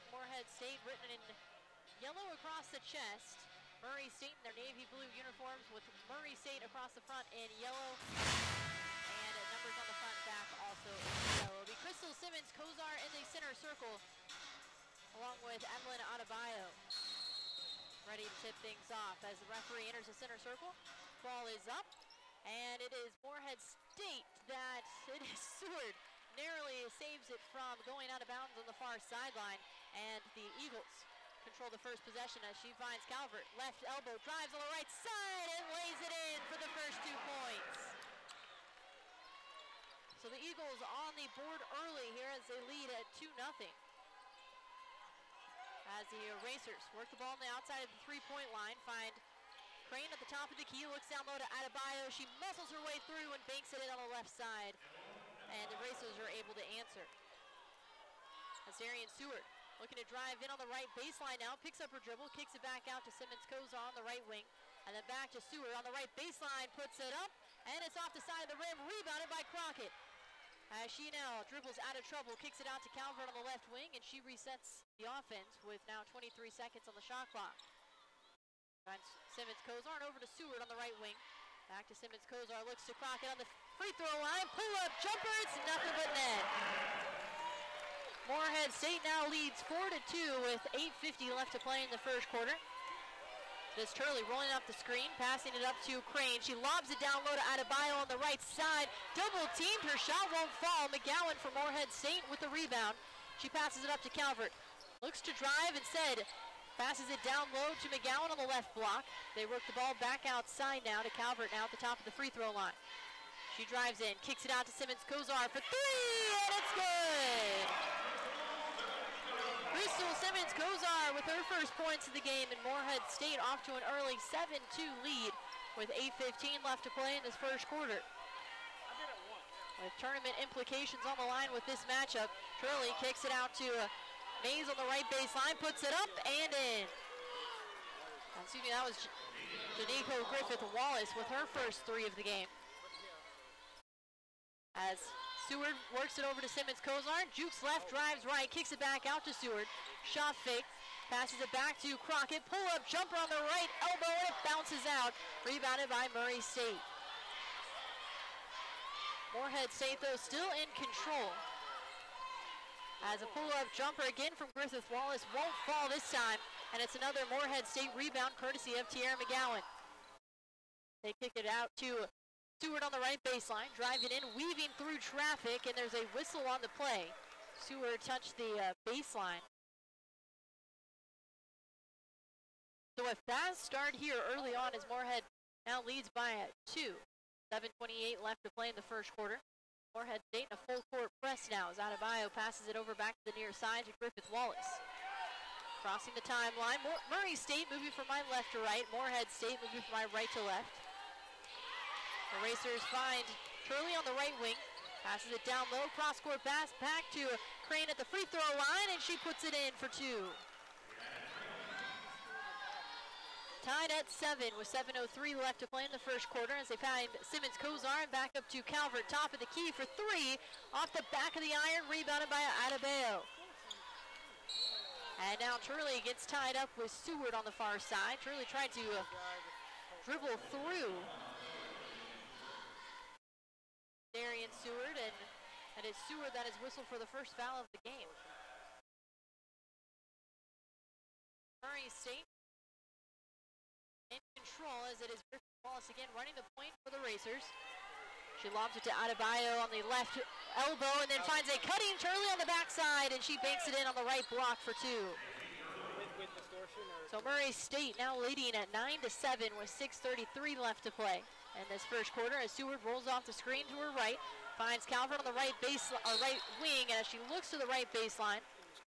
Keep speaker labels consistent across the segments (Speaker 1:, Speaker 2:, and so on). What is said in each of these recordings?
Speaker 1: Moorhead State written in yellow across the chest. Murray State in their navy blue uniforms with Murray State across the front in yellow. And numbers on the front and back also in yellow. It'll be Crystal Simmons Kozar in the center circle, along with Evelyn Adebayo. Ready to tip things off as the referee enters the center circle. Ball is up, and it is Moorhead State that it is Seward. Narrowly saves it from going out of bounds on the far sideline, and the Eagles control the first possession as she finds Calvert. Left elbow, drives on the right side, and lays it in for the first 2 points. So the Eagles on the board early here as they lead at 2-0. As the Racers work the ball on the outside of the three-point line, find Crane at the top of the key, looks down low to Adebayo. She muscles her way through and banks it in on the left side. And the Racers are able to answer. As Arian Seward looking to drive in on the right baseline now, picks up her dribble, kicks it back out to Simmons Kozar on the right wing, and then back to Seward on the right baseline, puts it up, and it's off the side of the rim, rebounded by Crockett. As she now dribbles out of trouble, kicks it out to Calvert on the left wing, and she resets the offense with now 23 seconds on the shot clock. Simmons Kozar and over to Seward on the right wing. Back to Simmons Kozar, looks to Crockett on the free throw line, pull-up jumper, it's nothing but net. Moorhead State now leads 4-2 with 8:50 left to play in the first quarter. This Turley rolling up the screen, passing it up to Crane. She lobs it down low to Adebayo on the right side. Double teamed, her shot won't fall. McGowan for Moorhead State with the rebound. She passes it up to Calvert. Looks to drive instead. Passes it down low to McGowan on the left block. They work the ball back outside now to Calvert now at the top of the free throw line. She drives in, kicks it out to Simmons Kozar for three, and it's good! Crystal Simmons Kozar with her first points of the game, and Moorhead State off to an early 7-2 lead with 8:15 left to play in this first quarter. With tournament implications on the line with this matchup, Turley kicks it out to Mays on the right baseline, puts it up and in. Excuse me, that was Janico Griffith-Wallace with her first three of the game. As Seward works it over to Simmons Kozar, jukes left, drives right, kicks it back out to Seward. Shot fake, passes it back to Crockett, pull-up jumper on the right elbow, and it bounces out. Rebounded by Murray State. Moorhead State, though, still in control. As a pull-up jumper again from Griffith-Wallace won't fall this time, and it's another Moorhead State rebound courtesy of Tierra McGowan. They kick it out to Seward on the right baseline, driving in, weaving through traffic, and there's a whistle on the play. Seward touched the baseline. So a fast start here early on as Moorhead now leads by 2. 7:28 left to play in the first quarter. Moorhead State in a full court press now as Adebayo passes it over back to the near side to Griffith-Wallace. Crossing the timeline, Murray State moving from my left to right, Moorhead State moving from my right to left. The Racers find Turley on the right wing, passes it down low, cross-court pass back to Crane at the free throw line, and she puts it in for 2. Tied at 7 with 7:03 left to play in the first quarter as they find Simmons Kozar and back up to Calvert, top of the key for 3, off the back of the iron, rebounded by Adebayo. And now Turley gets tied up with Seward on the far side. Turley tried to dribble through Darian Seward, and it is Seward that is whistled for the first foul of the game. Murray State in control as it is Griffith-Wallace again running the point for the Racers. She lobs it to Adebayo on the left elbow and then finds a cutting Turley on the backside, and she banks it in on the right block for 2. So Murray State now leading at 9-7 with 6:33 left to play in this first quarter as Seward rolls off the screen to her right, finds Calvert on the right wing, and as she looks to the right baseline,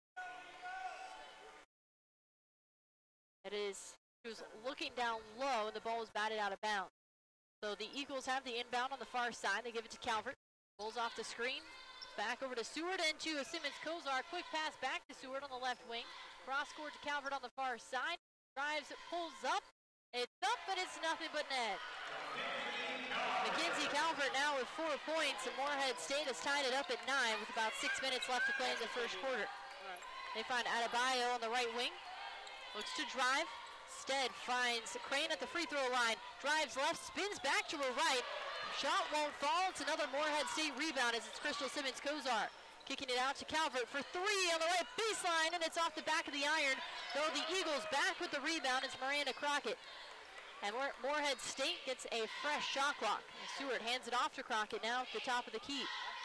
Speaker 1: she was looking down low, and the ball was batted out of bounds. So the Eagles have the inbound on the far side. They give it to Calvert. Rolls off the screen. Back over to Seward and to Simmons Kozar. Quick pass back to Seward on the left wing. Cross court to Calvert on the far side. Drives, pulls up. It's up, but it's nothing but net. Mackenzie Calvert now with 4 points, and Moorhead State has tied it up at 9 with about 6 minutes left to play in the first quarter. They find Adebayo on the right wing. Looks to drive. Stead finds Crane at the free throw line. Drives left, spins back to her right. Shot won't fall. It's another Moorhead State rebound as it's Crystal Simmons-Kozar kicking it out to Calvert for three on the right baseline, and it's off the back of the iron. Though the Eagles back with the rebound, it's Miranda Crockett. And Moorhead State gets a fresh shot clock. And Stewart hands it off to Crockett now at the top of the key.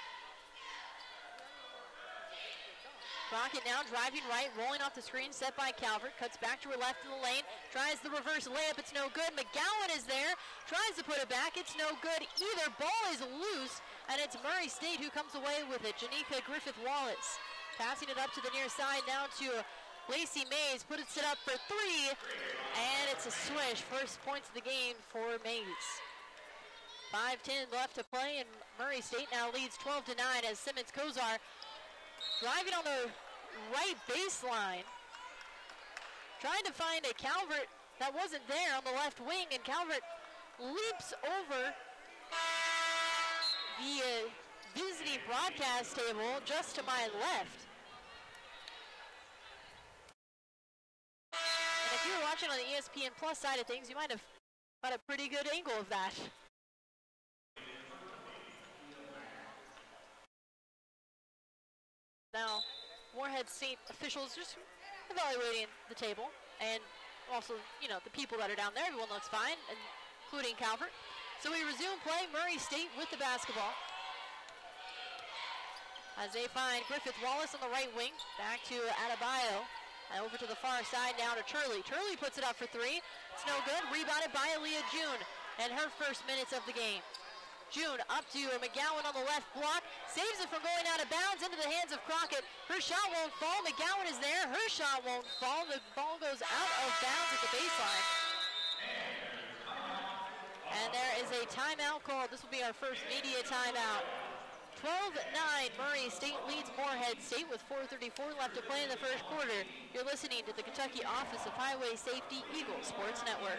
Speaker 1: Crockett now driving right, rolling off the screen, set by Calvert, cuts back to her left in the lane, tries the reverse layup, it's no good. McGowan is there, tries to put it back, it's no good either. Ball is loose, and it's Murray State who comes away with it. Janika Griffith-Wallace passing it up to the near side now to Lacey Mays, puts it up for three, and it's a swish. First points of the game for Mays. 5:10 left to play, and Murray State now leads 12-9 as Simmons-Kozar driving on the right baseline, trying to find a Calvert that wasn't there on the left wing, and Calvert leaps over the visiting broadcast table just to my left. And if you were watching on the ESPN Plus side of things, you might have got a pretty good angle of that. Now, Moorhead State officials just evaluating the table, and also, you know, the people that are down there. Everyone looks fine, including Calvert. So we resume play. Murray State with the basketball as they find Griffith-Wallace on the right wing. Back to Adebayo. And over to the far side now to Turley. Turley puts it up for three. It's no good. Rebounded by Aaliyah June and her first minutes of the game. June up to McGowan on the left block. Saves it from going out of bounds into the hands of Crockett. Her shot won't fall. McGowan is there. Her shot won't fall. The ball goes out of bounds at the baseline. And there is a timeout called. This will be our first media timeout. 12-9, Murray State leads Moorhead State with 4:34 left to play in the first quarter. You're listening to the Kentucky Office of Highway Safety Eagle Sports Network.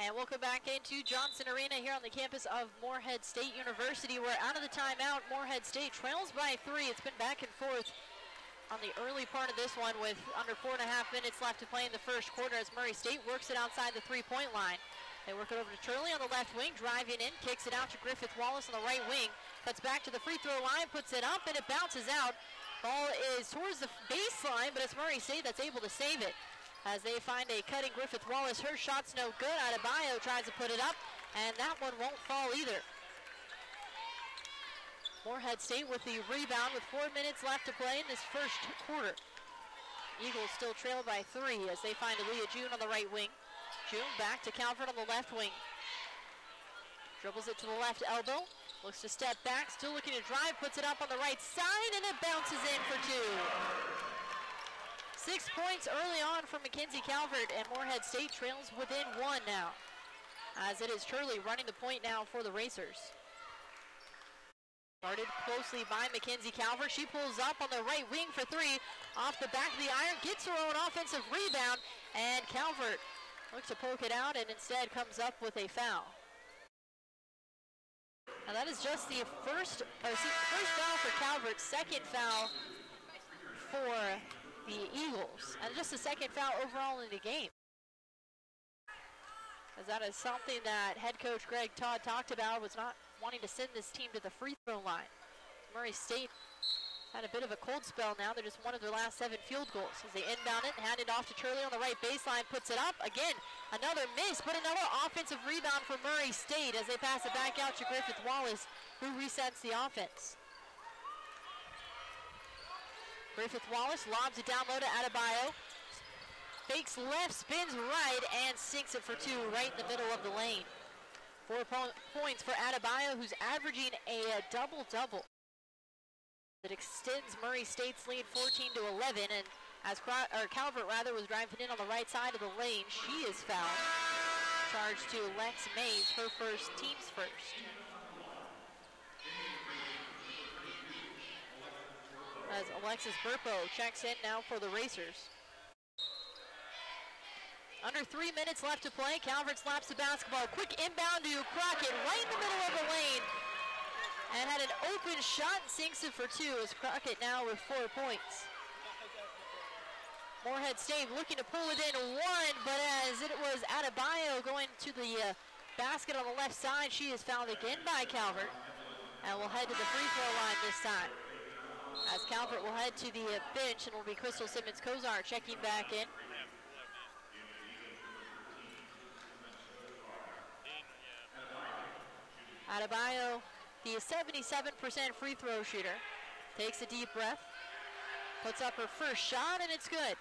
Speaker 1: And welcome back into Johnson Arena here on the campus of Morehead State University. We're out of the timeout. Morehead State trails by 3. It's been back and forth on the early part of this one with under 4.5 minutes left to play in the first quarter as Murray State works it outside the three-point line. They work it over to Turley on the left wing, driving in, kicks it out to Griffith Wallace on the right wing, cuts back to the free throw line, puts it up, and it bounces out. Ball is towards the baseline, but it's Murray State that's able to save it as they find a cutting Griffith Wallace. Her shot's no good. Adebayo tries to put it up, and that one won't fall either. Morehead State with the rebound with 4 minutes left to play in this first quarter. Eagles still trail by 3 as they find Aaliyah June on the right wing. June back to Calvert on the left wing. Dribbles it to the left elbow. Looks to step back, still looking to drive, puts it up on the right side, and it bounces in for 2. 6 points early on from Mackenzie Calvert, and Morehead State trails within 1 now, as it is Turley running the point now for the Racers. Guarded closely by Mackenzie Calvert. She pulls up on the right wing for 3. Off the back of the iron, gets her own offensive rebound, and Calvert looks to poke it out and instead comes up with a foul. Now that is just the first foul for Calvert, second foul for the Eagles, and just the second foul overall in the game. As that is something that head coach Greg Todd talked about, was not wanting to send this team to the free throw line. Murray State had a bit of a cold spell now. They're just one of their last 7 field goals as they inbound it, hand it off to Turley on the right baseline, puts it up. Again, another miss, but another offensive rebound for Murray State as they pass it back out to Griffith Wallace, who resets the offense. Griffith Wallace lobs it down low to Adebayo. Fakes left, spins right, and sinks it for 2 right in the middle of the lane. 4 points for Adebayo, who's averaging a double-double. That extends Murray State's lead 14-11, and as Calvert was driving in on the right side of the lane, she is fouled. Charge to Lex Mays, her first, team's first. As Alexis Burpo checks in now for the Racers. Under 3 minutes left to play. Calvert slaps the basketball. Quick inbound to Crockett right in the middle of the lane. And had an open shot and sinks it for 2 as Crockett now with 4 points. Morehead State looking to pull it in 1, but as it was Adebayo going to the basket on the left side, she is fouled again by Calvert. And will head to the free throw line this time. As Calvert will head to the bench, and will be Crystal Simmons-Kozar checking back in. Adebayo, the 77% free throw shooter, takes a deep breath, puts up her first shot, and it's good.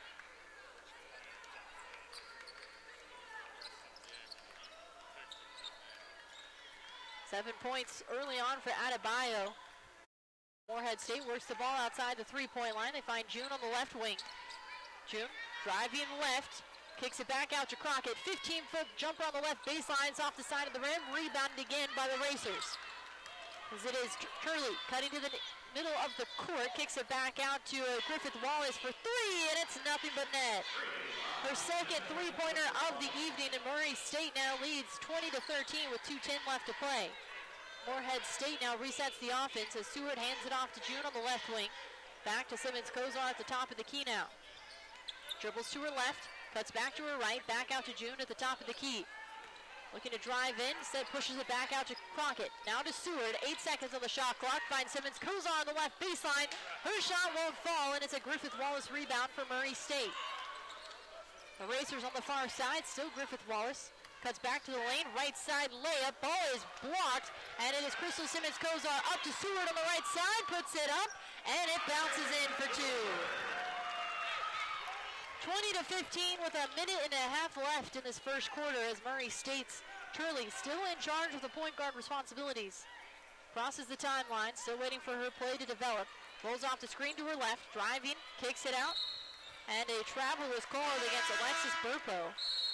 Speaker 1: Seven points early on for Adebayo. Morehead State works the ball outside the three-point line. They find June on the left wing. June driving left. Kicks it back out to Crockett. 15-foot jumper on the left baseline. It's off the side of the rim. Rebounded again by the Racers. As it is Turley cutting to the middle of the court. Kicks it back out to Griffith Wallace for 3, and it's nothing but net. Her second three-pointer of the evening, and Murray State now leads 20-13 with 2:10 left to play. Morehead State now resets the offense as Stewart hands it off to June on the left wing. Back to Simmons-Kozar at the top of the key now. Dribbles to her left. Cuts back to her right, back out to June at the top of the key. Looking to drive in, instead pushes it back out to Crockett. Now to Seward, 8 seconds on the shot clock. Finds Simmons-Kozar on the left baseline. Her shot won't fall, and it's a Griffith Wallace rebound for Murray State. The Racers on the far side, still Griffith Wallace. Cuts back to the lane, right side layup. Ball is blocked, and it is Crystal Simmons-Kozar up to Seward on the right side. Puts it up, and it bounces in for 2. 20-15 with a minute and a half left in this first quarter as Murray State's Turley still in charge of the point guard responsibilities. Crosses the timeline, still waiting for her play to develop. Rolls off the screen to her left, driving, kicks it out, and a travel was called against Alexis Burpo.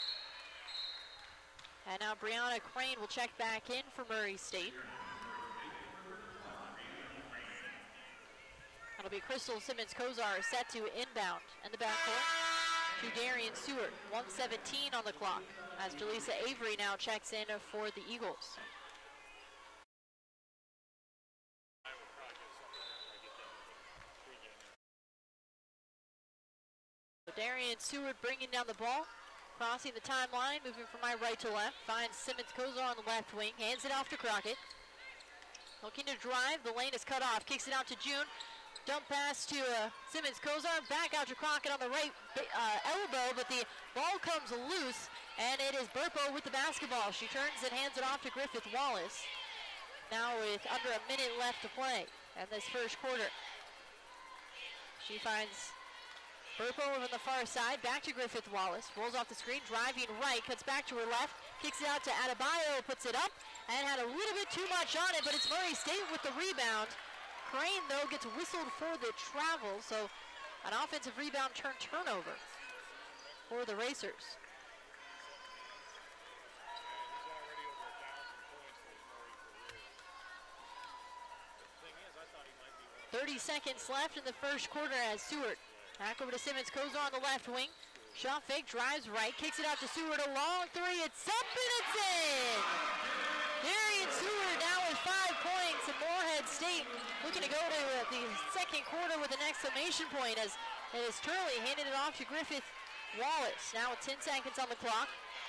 Speaker 1: And now Brianna Crane will check back in for Murray State. It'll be Crystal Simmons-Kozar set to inbound in the backcourt. to Darian Seward. 1:17 on the clock as Jaleesa Avery now checks in for the Eagles. Darian Seward bringing down the ball, crossing the timeline, moving from my right to left, finds Simmons Kozar on the left wing, hands it off to Crockett. Looking to drive, the lane is cut off, kicks it out to June. Dump pass to Simmons Kozar, back out to Crockett on the right elbow, but the ball comes loose, and it is Burpo with the basketball. She turns and hands it off to Griffith Wallace. Now with under a minute left to play in this first quarter. She finds Burpo over on the far side, back to Griffith Wallace, rolls off the screen, driving right, cuts back to her left, kicks it out to Adebayo, puts it up, and had a little bit too much on it, but it's Murray State with the rebound. Crane, though, gets whistled for the travel, so an offensive rebound turnover for the Racers. 30 seconds left in the first quarter as Seward back over to Simmons Kozar on the left wing. Shot fake, drives right, kicks it out to Seward, a long three, it's up and it's in! Darian Seward now with 5 points, and Moorhead State looking to go to the second quarter with an exclamation point as it is Turley handing it off to Griffith Wallace. Now with 10 seconds on the clock.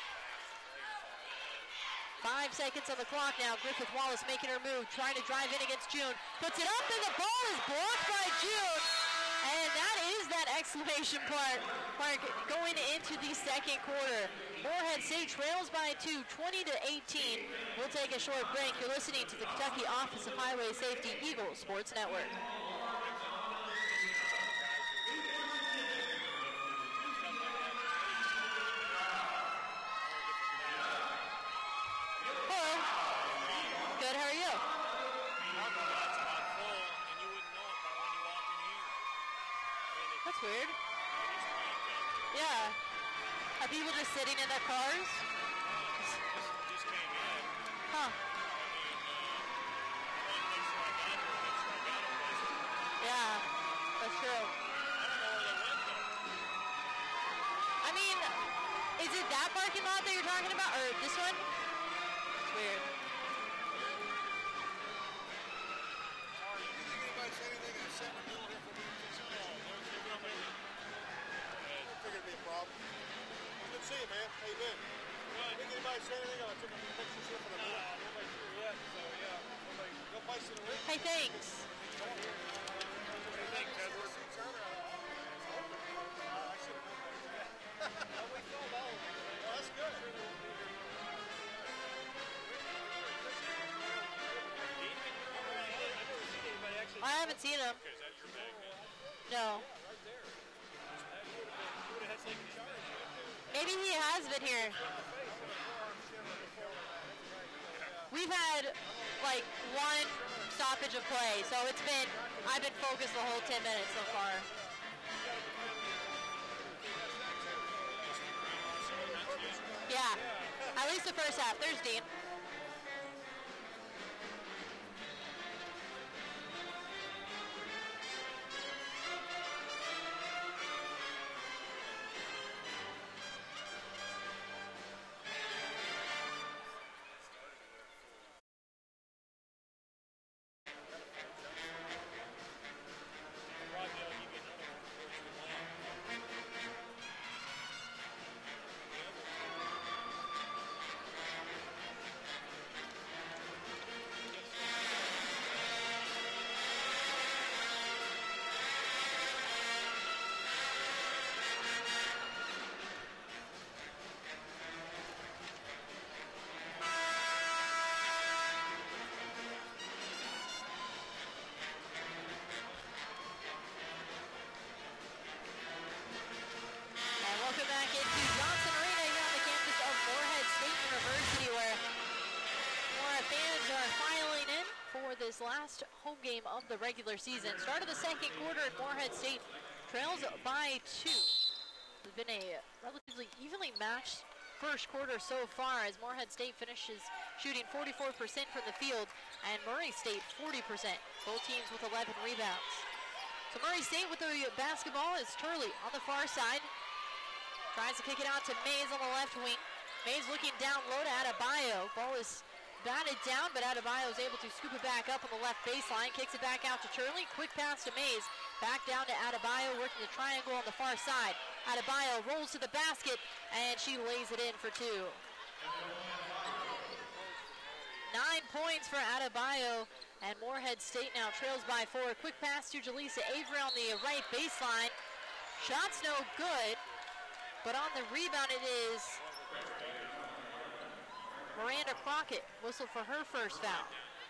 Speaker 1: 5 seconds on the clock now. Griffith Wallace making her move, trying to drive in against June. Puts it up, and the ball is blocked by June. And that is that exclamation mark going into the second quarter. Moorhead State trails by 2, 20-18. We'll take a short break. You're listening to the Kentucky Office of Highway Safety Eagles Sports Network. That's weird. Yeah. Are people just sitting in their cars? Huh. Yeah, that's true. I mean, is it that parking lot that you're talking about, or this one? It's weird.
Speaker 2: See you, man. How you been? Good. Did anybody say anything? I took a picture for the minute. Nobody sure yet, so yeah. Nobody. Go play to the ring.
Speaker 1: Hey, thanks.
Speaker 2: What do you think, Edward? I should have known that. Oh, we filled all of them. Well, that's good.
Speaker 1: I haven't seen him.
Speaker 2: Okay, is that your bag, man?
Speaker 1: No.
Speaker 2: Right there. You would have had taken charge.
Speaker 1: Maybe he has been here. We've had like one stoppage of play, so I've been focused the whole 10 minutes so far. Yeah, at least the first half. There's Dean. This last home game of the regular season. Start of the second quarter and Moorhead State trails by 2. It's been a relatively evenly matched first quarter so far as Moorhead State finishes shooting 44% from the field and Murray State 40%. Both teams with 11 rebounds. So Murray State with the basketball is Turley on the far side. Tries to kick it out to Mays on the left wing. Mays looking down low to Adebayo. Ball is batted down, but Adebayo is able to scoop it back up on the left baseline. Kicks it back out to Turley. Quick pass to Mays. Back down to Adebayo, working the triangle on the far side. Adebayo rolls to the basket, and she lays it in for 2. 9 points for Adebayo, and Morehead State now trails by 4. Quick pass to Jaleesa Avery on the right baseline. Shot's no good, but on the rebound it is Miranda Crockett. Whistle for her first foul.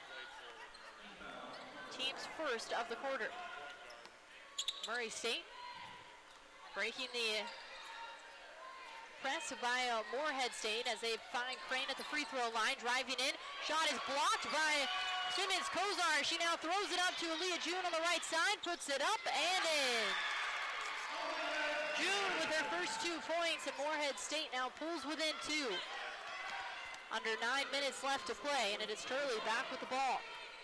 Speaker 1: Team's first of the quarter. Murray State breaking the press by Morehead State as they find Crane at the free throw line, driving in. Shot is blocked by Simmons Kozar. She now throws it up to Aaliyah June on the right side, puts it up and in. June with her first 2 points, and Morehead State now pulls within 2. Under 9 minutes left to play, and it is Turley back with the ball.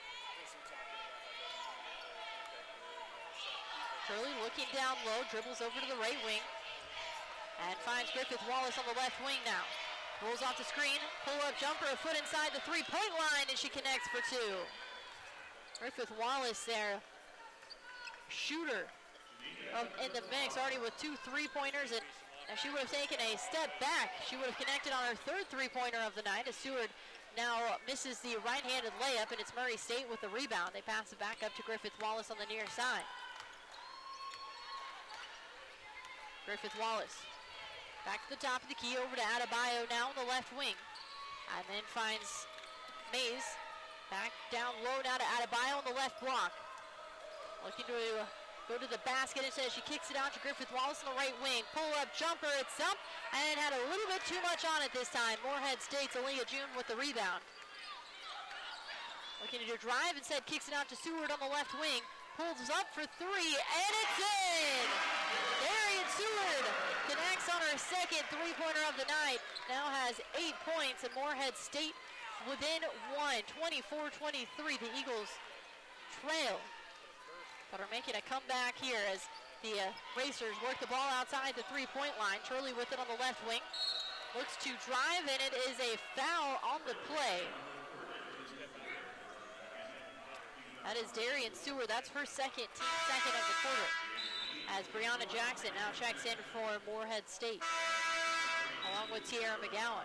Speaker 1: Turley looking down low, dribbles over to the right wing, and finds Griffith Wallace on the left wing now. Rolls off the screen, pull-up jumper, a foot inside the three-point line, and she connects for 2. Griffith Wallace there, shooter in the mix, already with 2 3-pointers, and if she would have taken a step back, she would have connected on her 3rd 3-pointer of the night, as Seward now misses the right-handed layup, and it's Murray State with the rebound. They pass it back up to Griffith Wallace on the near side. Griffith Wallace back to the top of the key, over to Adebayo now on the left wing, and then finds Mays back down low now to Adebayo on the left block. Looking to go to the basket, and says she kicks it out to Griffith Wallace on the right wing. Pull-up jumper, it's up, and had a little bit too much on it this time. Morehead State's Aaliyah June with the rebound. Looking to drive, instead kicks it out to Seward on the left wing. Pulls up for 3, and it's in! Darian Seward connects on her 2nd 3-pointer of the night. Now has 8 points, and Morehead State within 1, 24-23. The Eagles trail, but are making a comeback here as the Racers work the ball outside the 3-point line. Turley with it on the left wing. Looks to drive, and it is a foul on the play. That is Darian Seward. That's her second, team second of the quarter, as Brianna Jackson now checks in for Morehead State, along with Tierra McGowan.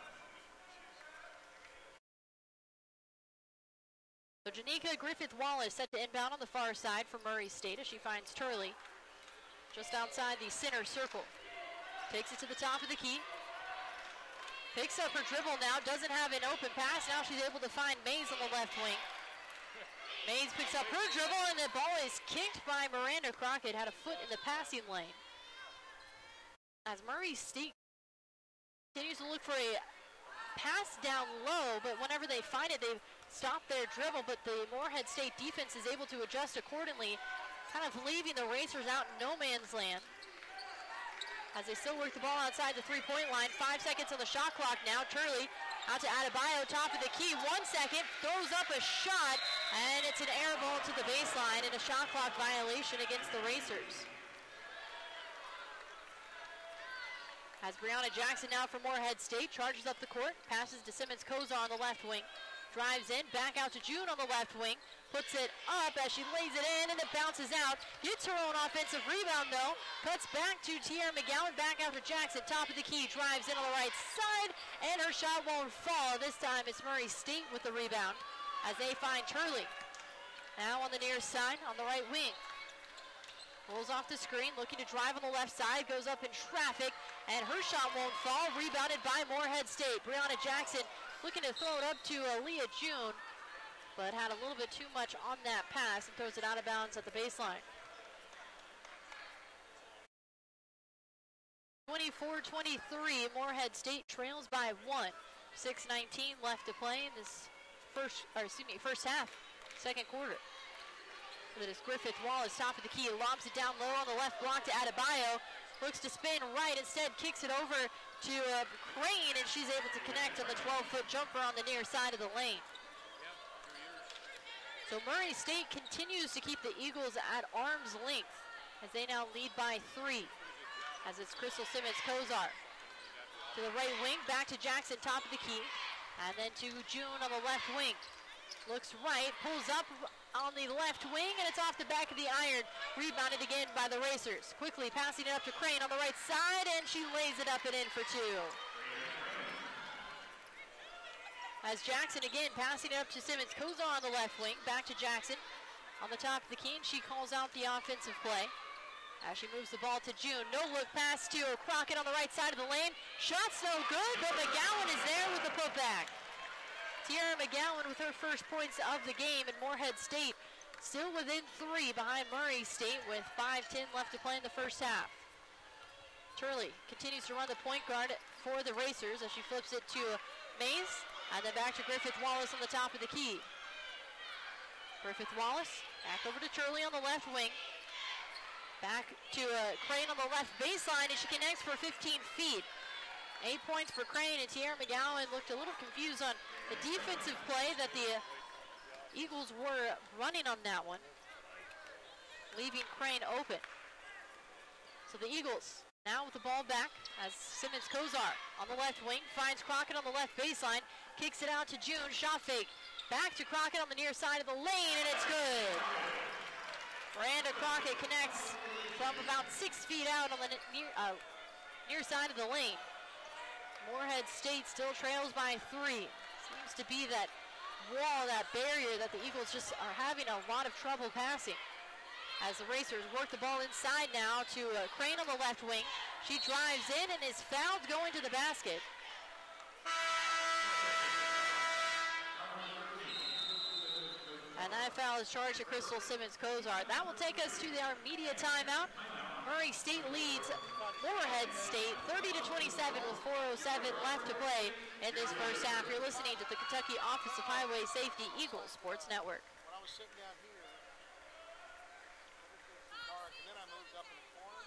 Speaker 1: So Janika Griffith Wallace set to inbound on the far side for Murray State as she finds Turley just outside the center circle. Takes it to the top of the key. Picks up her dribble now, doesn't have an open pass. Now she's able to find Mays on the left wing. Mays picks up her dribble, and the ball is kicked by Miranda Crockett. Had a foot in the passing lane. As Murray State continues to look for a pass down low, but whenever they find it, they stop their dribble, but the Morehead State defense is able to adjust accordingly, kind of leaving the Racers out in no man's land, as they still work the ball outside the 3-point line. 5 seconds on the shot clock now. Turley out to Adebayo, top of the key. 1 second, throws up a shot, and it's an air ball to the baseline and a shot clock violation against the Racers. As Brianna Jackson now for Morehead State charges up the court, passes to Simmons Kozar on the left wing. Drives in, back out to June on the left wing. Puts it up as she lays it in, and it bounces out. Gets her own offensive rebound, though. Cuts back to Tierra McGowan, back out to Jackson. Top of the key, drives in on the right side, and her shot won't fall. This time it's Murray State with the rebound as they find Turley. Now on the near side, on the right wing. Rolls off the screen, looking to drive on the left side. Goes up in traffic, and her shot won't fall. Rebounded by Morehead State. Brianna Jackson looking to throw it up to Aaliyah June, but had a little bit too much on that pass and throws it out of bounds at the baseline. 24-23, Morehead State trails by 1. 6:19 left to play in this first half, second quarter. It is Griffith Wallace, top of the key, lobs it down low on the left block to Adebayo. Looks to spin right, instead kicks it over to Crane, and she's able to connect on the 12-foot jumper on the near side of the lane. So Murray State continues to keep the Eagles at arm's length as they now lead by 3. as it's Crystal Simmons-Kozar. To the right wing, back to Jackson, top of the key. And then to June on the left wing. Looks right, pulls up on the left wing, and it's off the back of the iron. Rebounded again by the Racers. Quickly passing it up to Crane on the right side, and she lays it up and in for two. As Jackson again passing it up to Simmons-Kozar on the left wing, back to Jackson on the top of the key, and she calls out the offensive play. As she moves the ball to June, no look pass to Crockett on the right side of the lane. Shot's no good, but McGowan is there with the putback. Tiara McGowan with her first points of the game, and Moorhead State still within 3 behind Murray State with 5:10 left to play in the first half. Turley continues to run the point guard for the Racers as she flips it to Mays, and then back to Griffith Wallace on the top of the key. Griffith Wallace back over to Turley on the left wing. Back to Crane on the left baseline, and she connects for 15 feet. 8 points for Crane, and Tiara McGowan looked a little confused on the defensive play that the Eagles were running on that one, leaving Crane open. So the Eagles now with the ball back as Simmons-Kozar on the left wing finds Crockett on the left baseline, kicks it out to June, shot fake. Back to Crockett on the near side of the lane, and it's good. Miranda Crockett connects from about 6 feet out on the near side of the lane. Moorhead State still trails by 3. Seems to be that wall, that barrier that the Eagles just are having a lot of trouble passing. As the Racers work the ball inside now to Crane on the left wing. She drives in and is fouled going to the basket. And that foul is charged to Crystal Simmons-Kozar. That will take us to our media timeout. Murray State leads Moorhead State 30-27 with 4:07 left to play in this first half. You're listening to the Kentucky Office of Highway Safety Eagles Sports Network.
Speaker 2: When I was sitting down here, everything was dark, and then I moved up in the corner.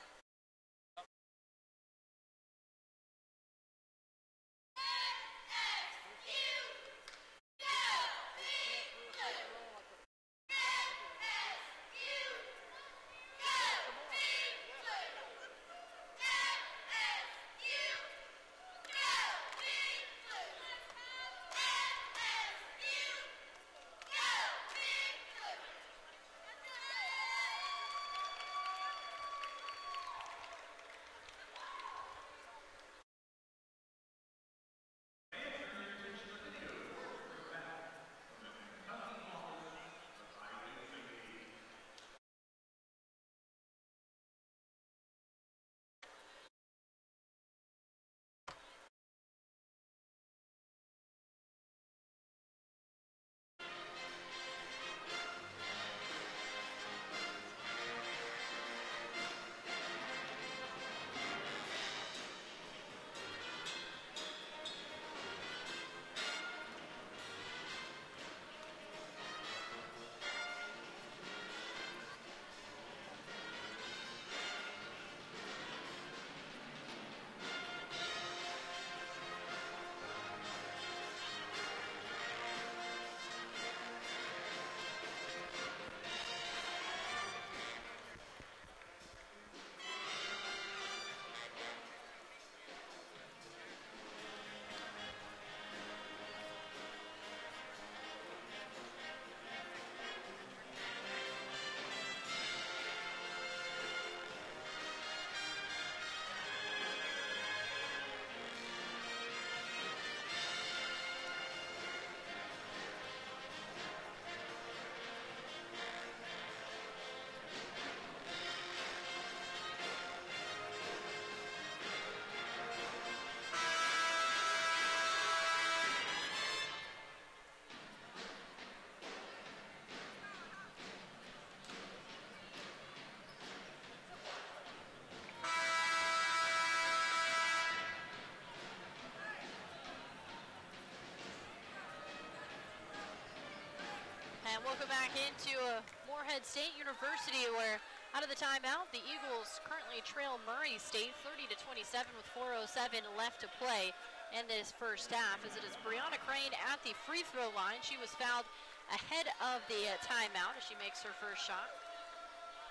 Speaker 1: And welcome back into Moorhead State University, where out of the timeout, the Eagles currently trail Murray State 30-27 with 4:07 left to play in this first half, as it is Brianna Crane at the free throw line. She was fouled ahead of the timeout as she makes her first shot.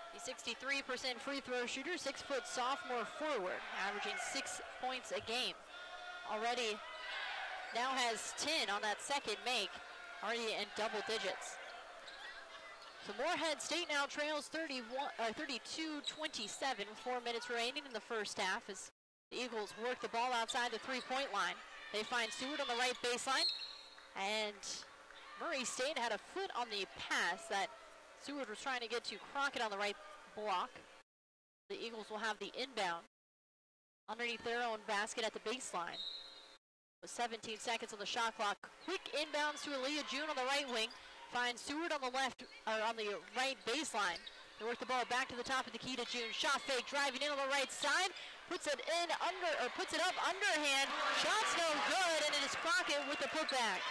Speaker 1: The 63% free throw shooter, 6-foot sophomore forward, averaging 6 points a game. Already now has 10 on that second make, already in double digits. So Moorhead State now trails 32-27, 4 minutes remaining in the first half as the Eagles work the ball outside the three-point line. They find Seward on the right baseline, and Murray State had a foot on the pass that Seward was trying to get to Crockett on the right block. The Eagles will have the inbound underneath their own basket at the baseline. With 17 seconds on the shot clock, quick inbounds to Aaliyah June on the right wing. Finds Seward on the left, or on the right baseline. They work the ball back to the top of the key to June. Shot fake, driving in on the right side. Puts it up underhand. Shot's no good, and it is Crockett with the putback.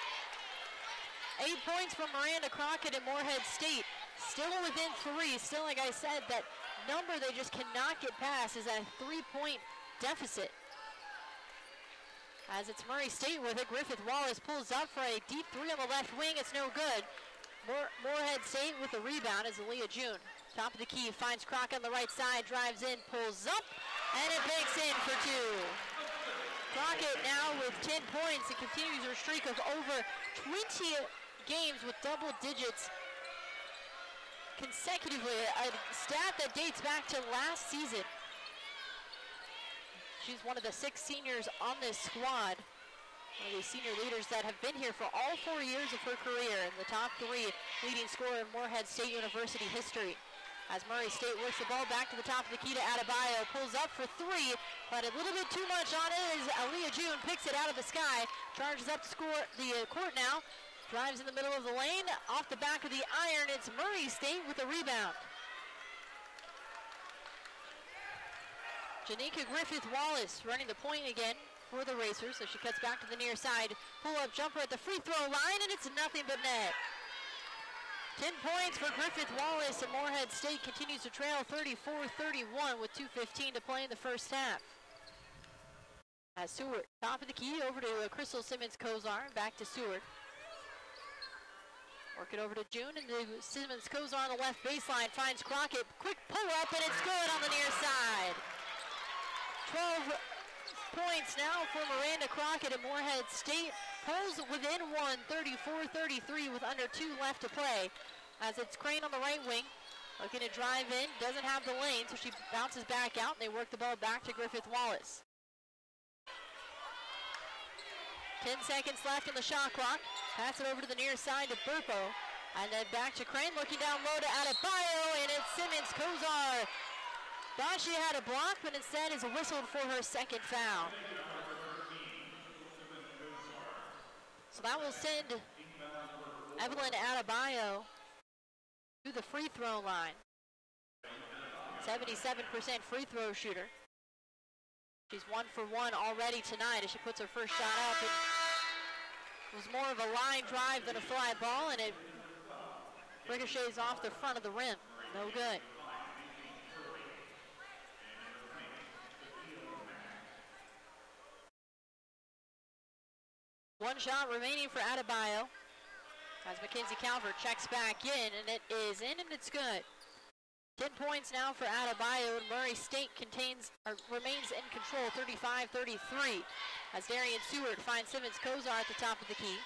Speaker 1: 8 points from Miranda Crockett and Moorhead State. Still within 3. Still, like I said, that number they just cannot get past is a 3-point deficit. As it's Murray State with it, Griffith Wallace pulls up for a deep 3 on the left wing. It's no good. Moorhead State with the rebound is Aaliyah June. Top of the key, finds Crockett on the right side, drives in, pulls up, and it banks in for 2. Crockett now with 10 points and continues her streak of over 20 games with double digits consecutively, a stat that dates back to last season. She's one of the 6 seniors on this squad. One of these senior leaders that have been here for all 4 years of her career, and the top 3 leading scorer in Moorhead State University history. As Murray State works the ball back to the top of the key to Adebayo, pulls up for 3, but a little bit too much on it as Aaliyah June picks it out of the sky, charges up to score the court now, drives in the middle of the lane, off the back of the iron. It's Murray State with the rebound. Janika Griffith-Wallace running the point again for the Racers, so she cuts back to the near side. Pull-up jumper at the free throw line, and it's nothing but net. 10 points for Griffith-Wallace, and Moorhead State continues to trail 34-31 with 2:15 to play in the first half. As Seward, top of the key, over to Crystal Simmons-Kozar, and back to Seward. Work it over to June, and Simmons-Kozar on the left baseline finds Crockett. Quick pull-up, and it's good on the near side. 12 points now for Miranda Crockett, and Moorhead State pulls within 1, 34-33 with under 2 left to play. As it's Crane on the right wing, looking to drive in, doesn't have the lane, so she bounces back out, and they work the ball back to Griffith-Wallace. 10 seconds left on the shot clock. Pass it over to the near side to Burpo, and then back to Crane, looking down low to Adebayo, and it's Simmons-Kozar. Thought she had a block, but instead is whistled for her second foul. So that will send Evelyn Adebayo to the free throw line. 77% free throw shooter. She's 1 for 1 already tonight as she puts her first shot up. It was more of a line drive than a fly ball, and it ricochets off the front of the rim. No good. One shot remaining for Adebayo as Mackenzie Calvert checks back in, and it is in, and it's good. 10 points now for Adebayo, and Murray State remains in control, 35-33, as Darian Seward finds Simmons-Kozar at the top of the key.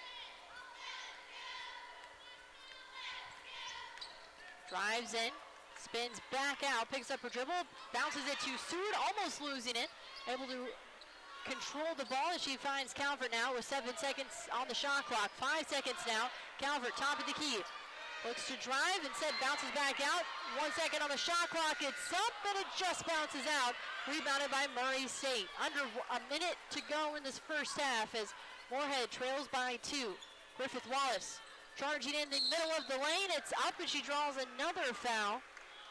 Speaker 1: Drives in, spins back out, picks up her dribble, bounces it to Seward, almost losing it, able to control the ball as she finds Calvert now with 7 seconds on the shot clock. 5 seconds now. Calvert, top of the key. Looks to drive, instead bounces back out. 1 second on the shot clock. It's up, but it just bounces out. Rebounded by Murray State. Under a minute to go in this first half as Moorhead trails by 2. Griffith Wallace charging in the middle of the lane. It's up, and she draws another foul.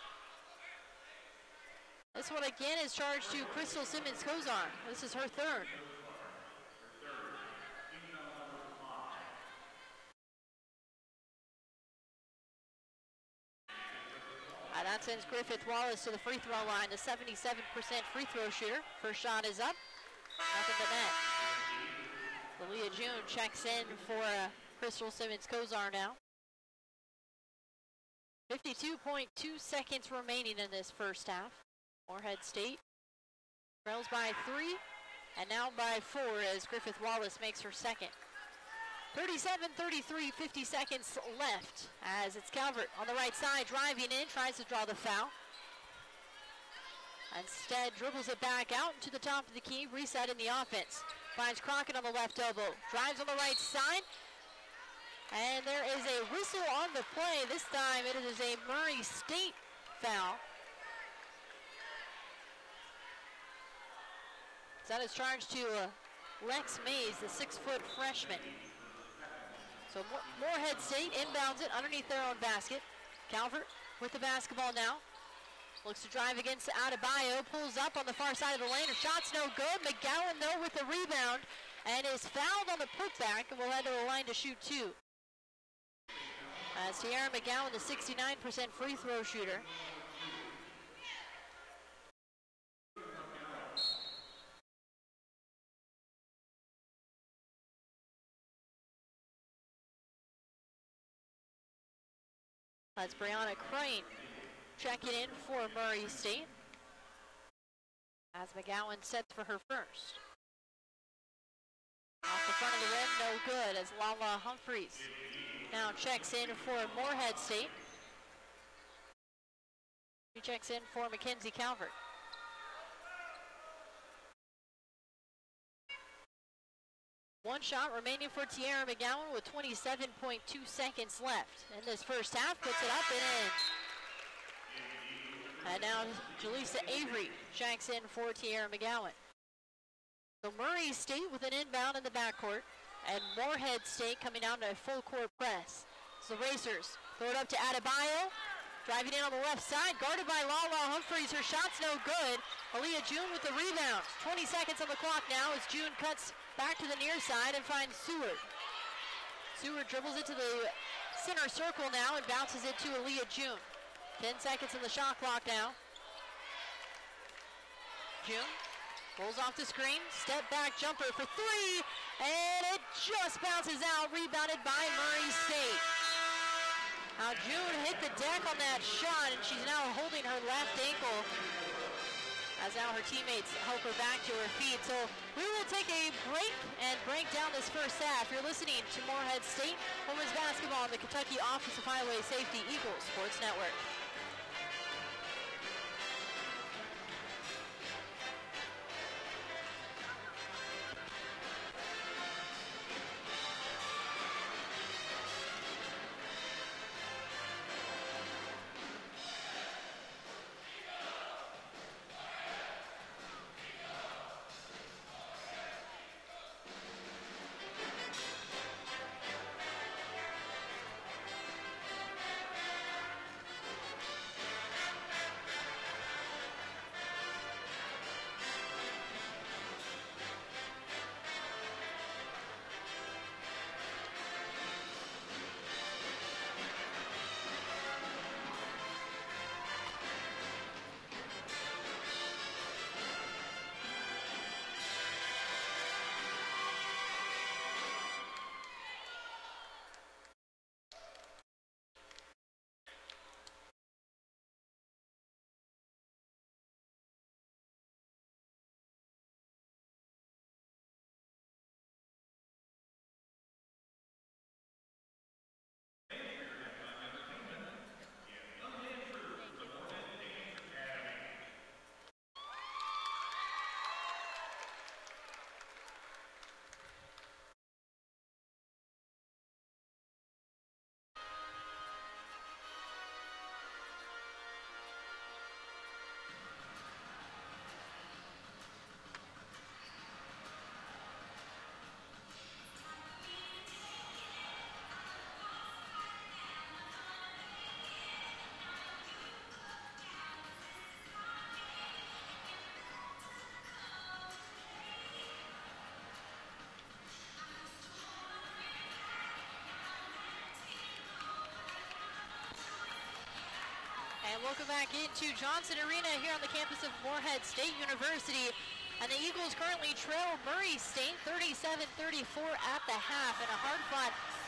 Speaker 1: This one again is charged to Crystal Simmons-Kozar. This is her third. And that sends Griffith Wallace to the free throw line, the 77% free throw shooter. First shot is up, nothing but net. Aaliyah June checks in for Crystal Simmons-Kozar now. 52.2 seconds remaining in this first half. Morehead State trails by 3 and now by 4 as Griffith Wallace makes her second. 37-33, 50 seconds left as it's Calvert on the right side driving in, tries to draw the foul. Instead dribbles it back out into the top of the key, resetting the offense. Finds Crockett on the left elbow, drives on the right side, and there is a whistle on the play. This time it is a Murray State foul. That is charged to Lex Mays, the 6-foot freshman. So Morehead State inbounds it underneath their own basket. Calvert with the basketball now. Looks to drive against Adebayo, pulls up on the far side of the lane. Her shot's no good. McGowan, though, with the rebound and is fouled on the putback and will head to the line to shoot 2. As Tiara McGowan, the 69% free throw shooter. That's Brianna Crane checking in for Murray State as McGowan sets for her first. Off the front of the rim, no good as Lala Humphreys now checks in for Morehead State. She checks in for Mackenzie Calvert. One shot remaining for Tiara McGowan with 27.2 seconds left in this first half. Puts it up and in. And now Jaleesa Avery checks in for Tiara McGowan. So Murray State with an inbound in the backcourt, and Morehead State coming down to a full court press. So the Racers throw it up to Adebayo. Driving in on the left side, guarded by Lala Humphreys. Her shot's no good. Aaliyah June with the rebound. 20 seconds on the clock now as June cuts back to the near side and finds Seward. Seward dribbles it to the center circle now and bounces it to Aaliyah June. 10 seconds on the shot clock now. June rolls off the screen, step back jumper for 3, and it just bounces out, rebounded by Murray State. Now June hit the deck on that shot, and she's now holding her left ankle as now her teammates help her back to her feet. So we will take a break and break down this first half. You're listening to Morehead State Women's Basketball on the Kentucky Office of Highway Safety Eagles Sports Network. And welcome back into Johnson Arena here on the campus of Morehead State University. And the Eagles currently trail Murray State 37-34 at the half in a hard-fought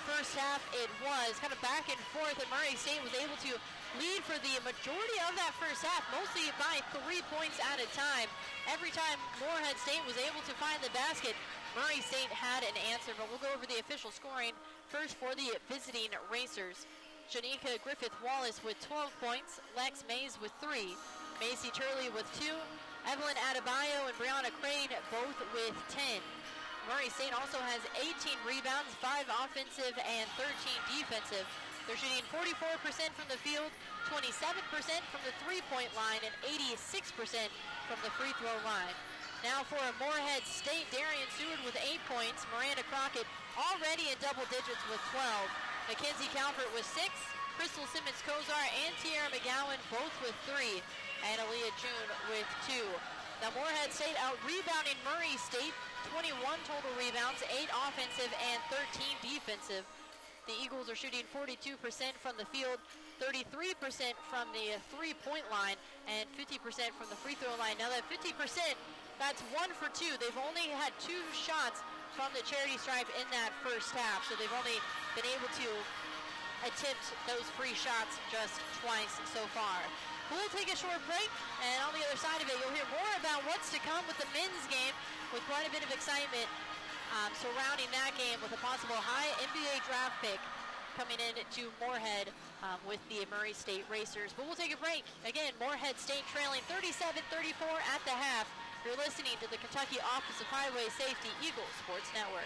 Speaker 1: first half it was kind of back and forth, and Murray State was able to lead for the majority of that first half, mostly by 3 points at a time. Every time Moorhead State was able to find the basket, Murray State had an answer, but we'll go over the official scoring first for the visiting Racers. Janika Griffith-Wallace with 12 points, Lex Mays with 3, Macy Turley with 2, Evelyn Adebayo and Brianna Crane both with 10. Murray State also has 18 rebounds, 5 offensive and 13 defensive. They're shooting 44% from the field, 27% from the three-point line, and 86% from the free throw line. Now for Moorhead State, Darian Seward with 8 points, Miranda Crockett already in double digits with 12. Mackenzie Calvert with 6, Crystal Simmons-Kozar and Tiara McGowan both with 3, and Aaliyah June with 2. Now Moorhead State out-rebounding Murray State, 21 total rebounds, 8 offensive and 13 defensive. The Eagles are shooting 42% from the field, 33% from the three-point line, and 50% from the free throw line. Now that 50%, that's 1 for 2. They've only had 2 shots from the charity stripe in that first half, so they've only been able to attempt those free shots just twice so far. We'll take a short break, and on the other side of it, you'll hear more about what's to come with the men's game, with quite a bit of excitement surrounding that game, with a possible high NBA draft pick coming in to Moorhead with the Murray State Racers. But we'll take a break. Again, Moorhead State trailing 37-34 at the half. You're listening to the Kentucky Office of Highway Safety Eagle Sports Network.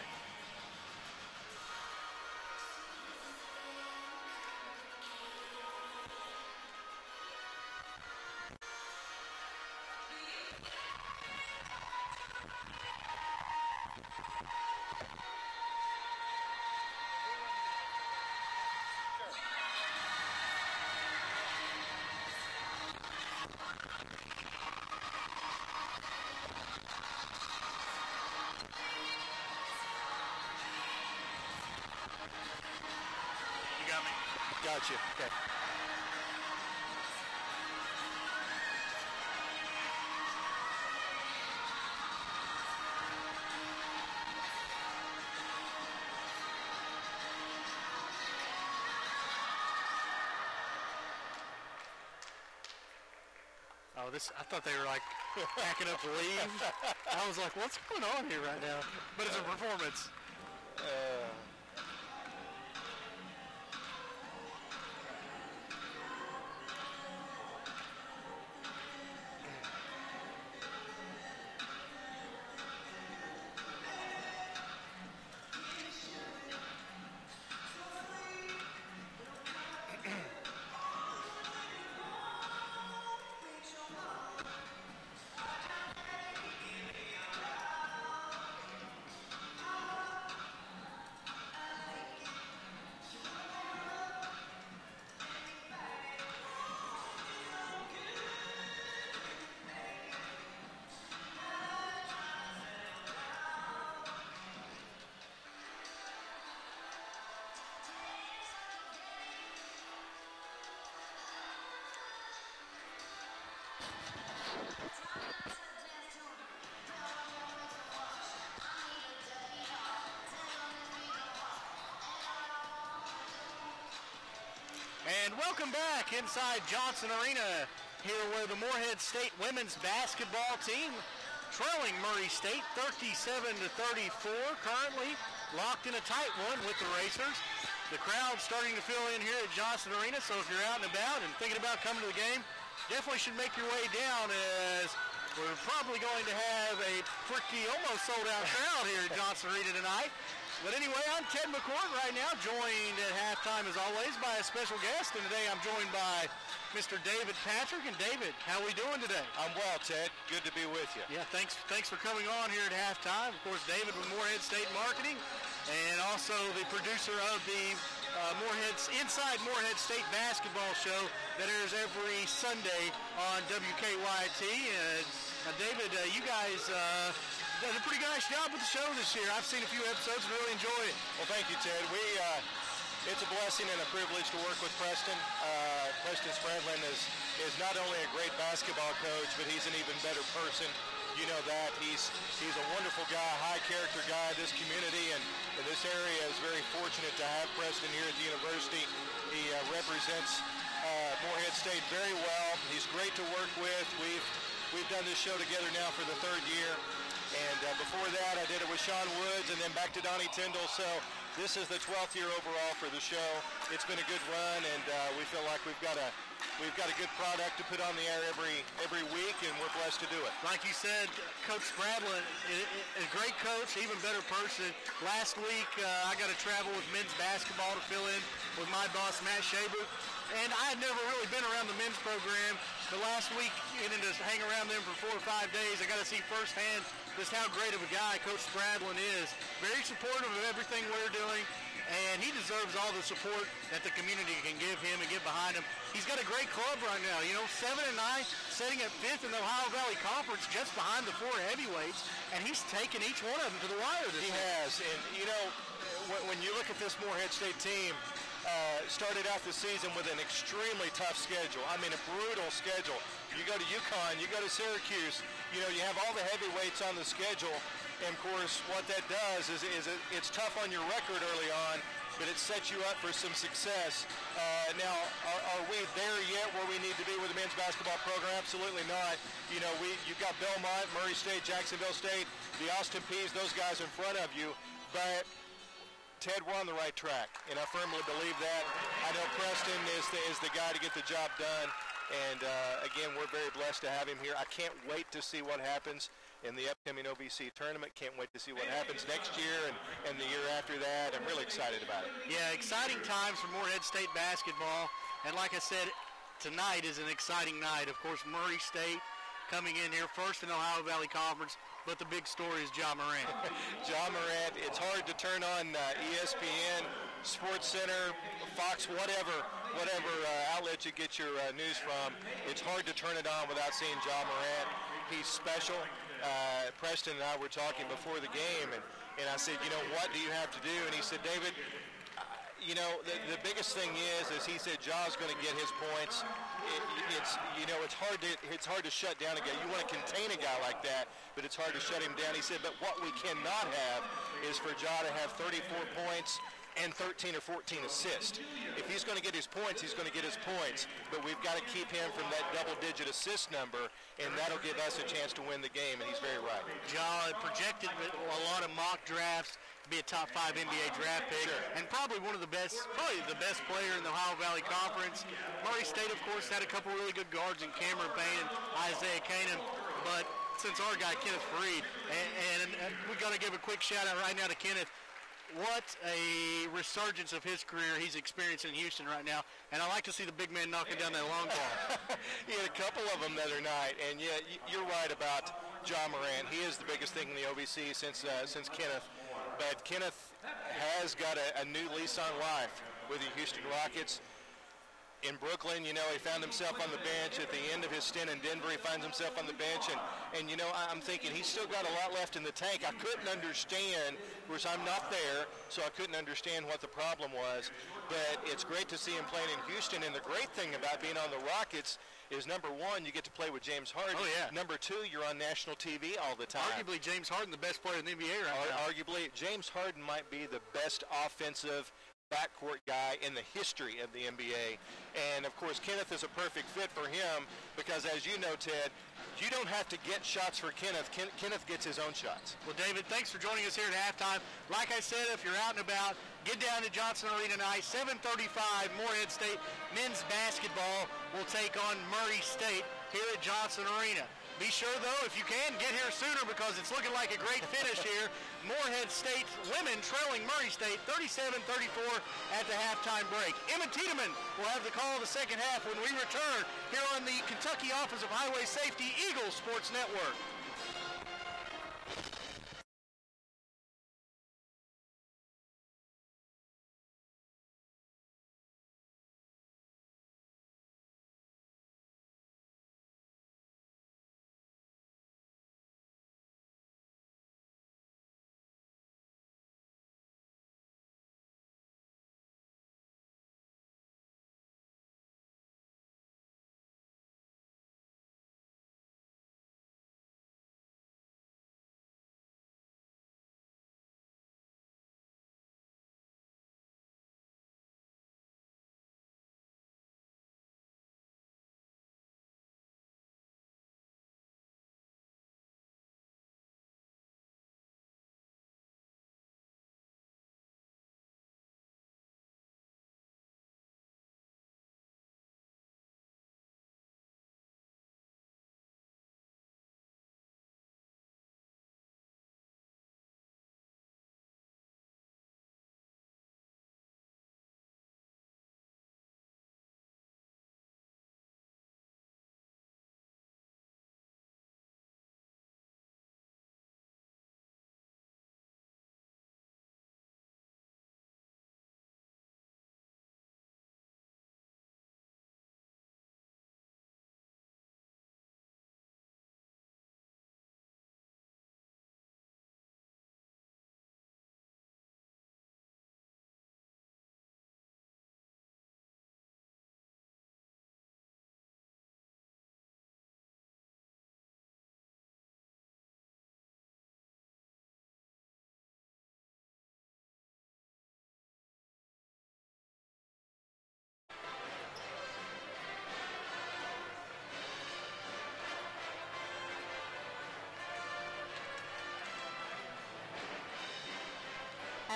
Speaker 3: Gotcha. Okay.
Speaker 4: Oh, I thought they were like packing up to leave. I was like, what's going on here right now? But it's a performance. And welcome back inside Johnson Arena, here where the Moorhead State women's basketball team trailing Murray State 37-34, currently locked in a tight one with the Racers. The crowd starting to fill in here at Johnson Arena, so if you're out and about and thinking about coming to the game, definitely should make your way down, as we're probably going to have a pretty almost sold out crowd here at Johnson Arena tonight. But anyway, I'm Ted McCourt right now, joined at halftime as always by a special guest, and today I'm joined by Mr. David Patrick. And David, how are we doing today?
Speaker 3: I'm well, Ted. Good to be with you.
Speaker 4: Yeah, thanks for coming on here at halftime. Of course, David with Moorhead State Marketing, and also the producer of the Inside Moorhead State basketball show that airs every Sunday on WKYT. David, you guys done a pretty nice job with the show this year. I've seen a few episodes and really enjoy it.
Speaker 3: Well, thank you, Ted. It's a blessing and a privilege to work with Preston. Preston Spradlin is not only a great basketball coach, but he's an even better person. You know that. He's a wonderful guy, high character guy in this community, and this area is very fortunate to have Preston here at the university. He represents Morehead State very well. He's great to work with. We've done this show together now for the 3rd year. And before that, I did it with Sean Woods and then back to Donnie Tyndall. So this is the 12th year overall for the show. It's been a good run, and we feel like we've got a good product to put on the air every week, and we're blessed to do it.
Speaker 4: Like you said, Coach Spradlin, a great coach, even better person. Last week, I got to travel with men's basketball to fill in with my boss, Matt Shaber. And I had never really been around the men's program. The last week, getting to hang around them for 4 or 5 days, I got to see firsthand just how great of a guy Coach Spradlin is. Very supportive of everything we're doing, and he deserves all the support that the community can give him and get behind him. He's got a great club right now, 7-9, sitting at 5th in the Ohio Valley Conference, just behind the 4 heavyweights, and he's taken each one of them to the wire this
Speaker 3: year. He has, and when you look at this Morehead State team, started out the season with an extremely tough schedule. I mean, a brutal schedule. You go to UConn, you go to Syracuse, you have all the heavyweights on the schedule. And of course, what that does is it's tough on your record early on, but it sets you up for some success. Now, are we there yet where we need to be with the men's basketball program? Absolutely not. You've got Belmont, Murray State, Jacksonville State, the Austin Peays, those guys in front of you. But Ted, we're on the right track, and I firmly believe that. I know Preston is the guy to get the job done, and again, we're very blessed to have him here. I can't wait to see what happens in the upcoming OVC tournament. Can't wait to see what happens next year and the year after that. I'm really excited about it.
Speaker 4: Yeah, exciting times for Morehead State basketball, and like I said, tonight is an exciting night. Of course, Murray State coming in here first in the Ohio Valley Conference. But the big story is Ja Morant.
Speaker 3: Ja Morant, it's hard to turn on ESPN, SportsCenter, Fox, whatever outlet you get your news from. It's hard to turn it on without seeing Ja Morant. He's special. Preston and I were talking before the game, and I said, what do you have to do? And he said, David, the biggest thing is he said Ja's going to get his points. It's hard to shut down a guy. You want to contain a guy like that, but it's hard to shut him down. He said, but what we cannot have is for Ja to have 34 points and 13 or 14 assists. If he's going to get his points, he's going to get his points, but we've got to keep him from that double-digit assist number, and that'll give us a chance to win the game, and he's very right.
Speaker 4: Ja projected with a lot of mock drafts to be a top 5 NBA draft pick,
Speaker 3: sure,
Speaker 4: and probably the best player in the Ohio Valley Conference. Murray State, of course, had a couple really good guards in Cameron Payne and Isaiah Kanan, but since our guy Kenneth Fareed, and we got to give a quick shout out right now to Kenneth. What a resurgence of his career he's experiencing in Houston right now, and I like to see the big man knocking down that long ball.
Speaker 3: He had a couple of them the other night, and yeah, you're right about Ja Morant. He is the biggest thing in the OVC since Kenneth, but Kenneth has got a new lease on life with the Houston Rockets. In Brooklyn, he found himself on the bench. At the end of his stint in Denver, he finds himself on the bench. And I'm thinking he's still got a lot left in the tank. I couldn't understand, of course, I'm not there, so I couldn't understand what the problem was. But it's great to see him playing in Houston. And the great thing about being on the Rockets is, number one, you get to play with James Harden.
Speaker 4: Oh, yeah.
Speaker 3: Number two, you're on national TV all the time.
Speaker 4: Arguably, James Harden, the best player in the NBA right now.
Speaker 3: Arguably, James Harden might be the best offensive backcourt guy in the history of the NBA. And, of course, Kenneth is a perfect fit for him because, as you know, Ted, you don't have to get shots for Kenneth. Kenneth gets his own shots.
Speaker 4: Well, David, thanks for joining us here at halftime. Like I said, if you're out and about, get down to Johnson Arena tonight. 7:35, Morehead State men's basketball will take on Murray State here at Johnson Arena. Be sure, though, if you can, get here sooner because it's looking like a great finish here. Morehead State women trailing Murray State 37-34 at the halftime break. Emma Tiedemann will have the call of the second half when we return here on the Kentucky Office of Highway Safety Eagles Sports Network.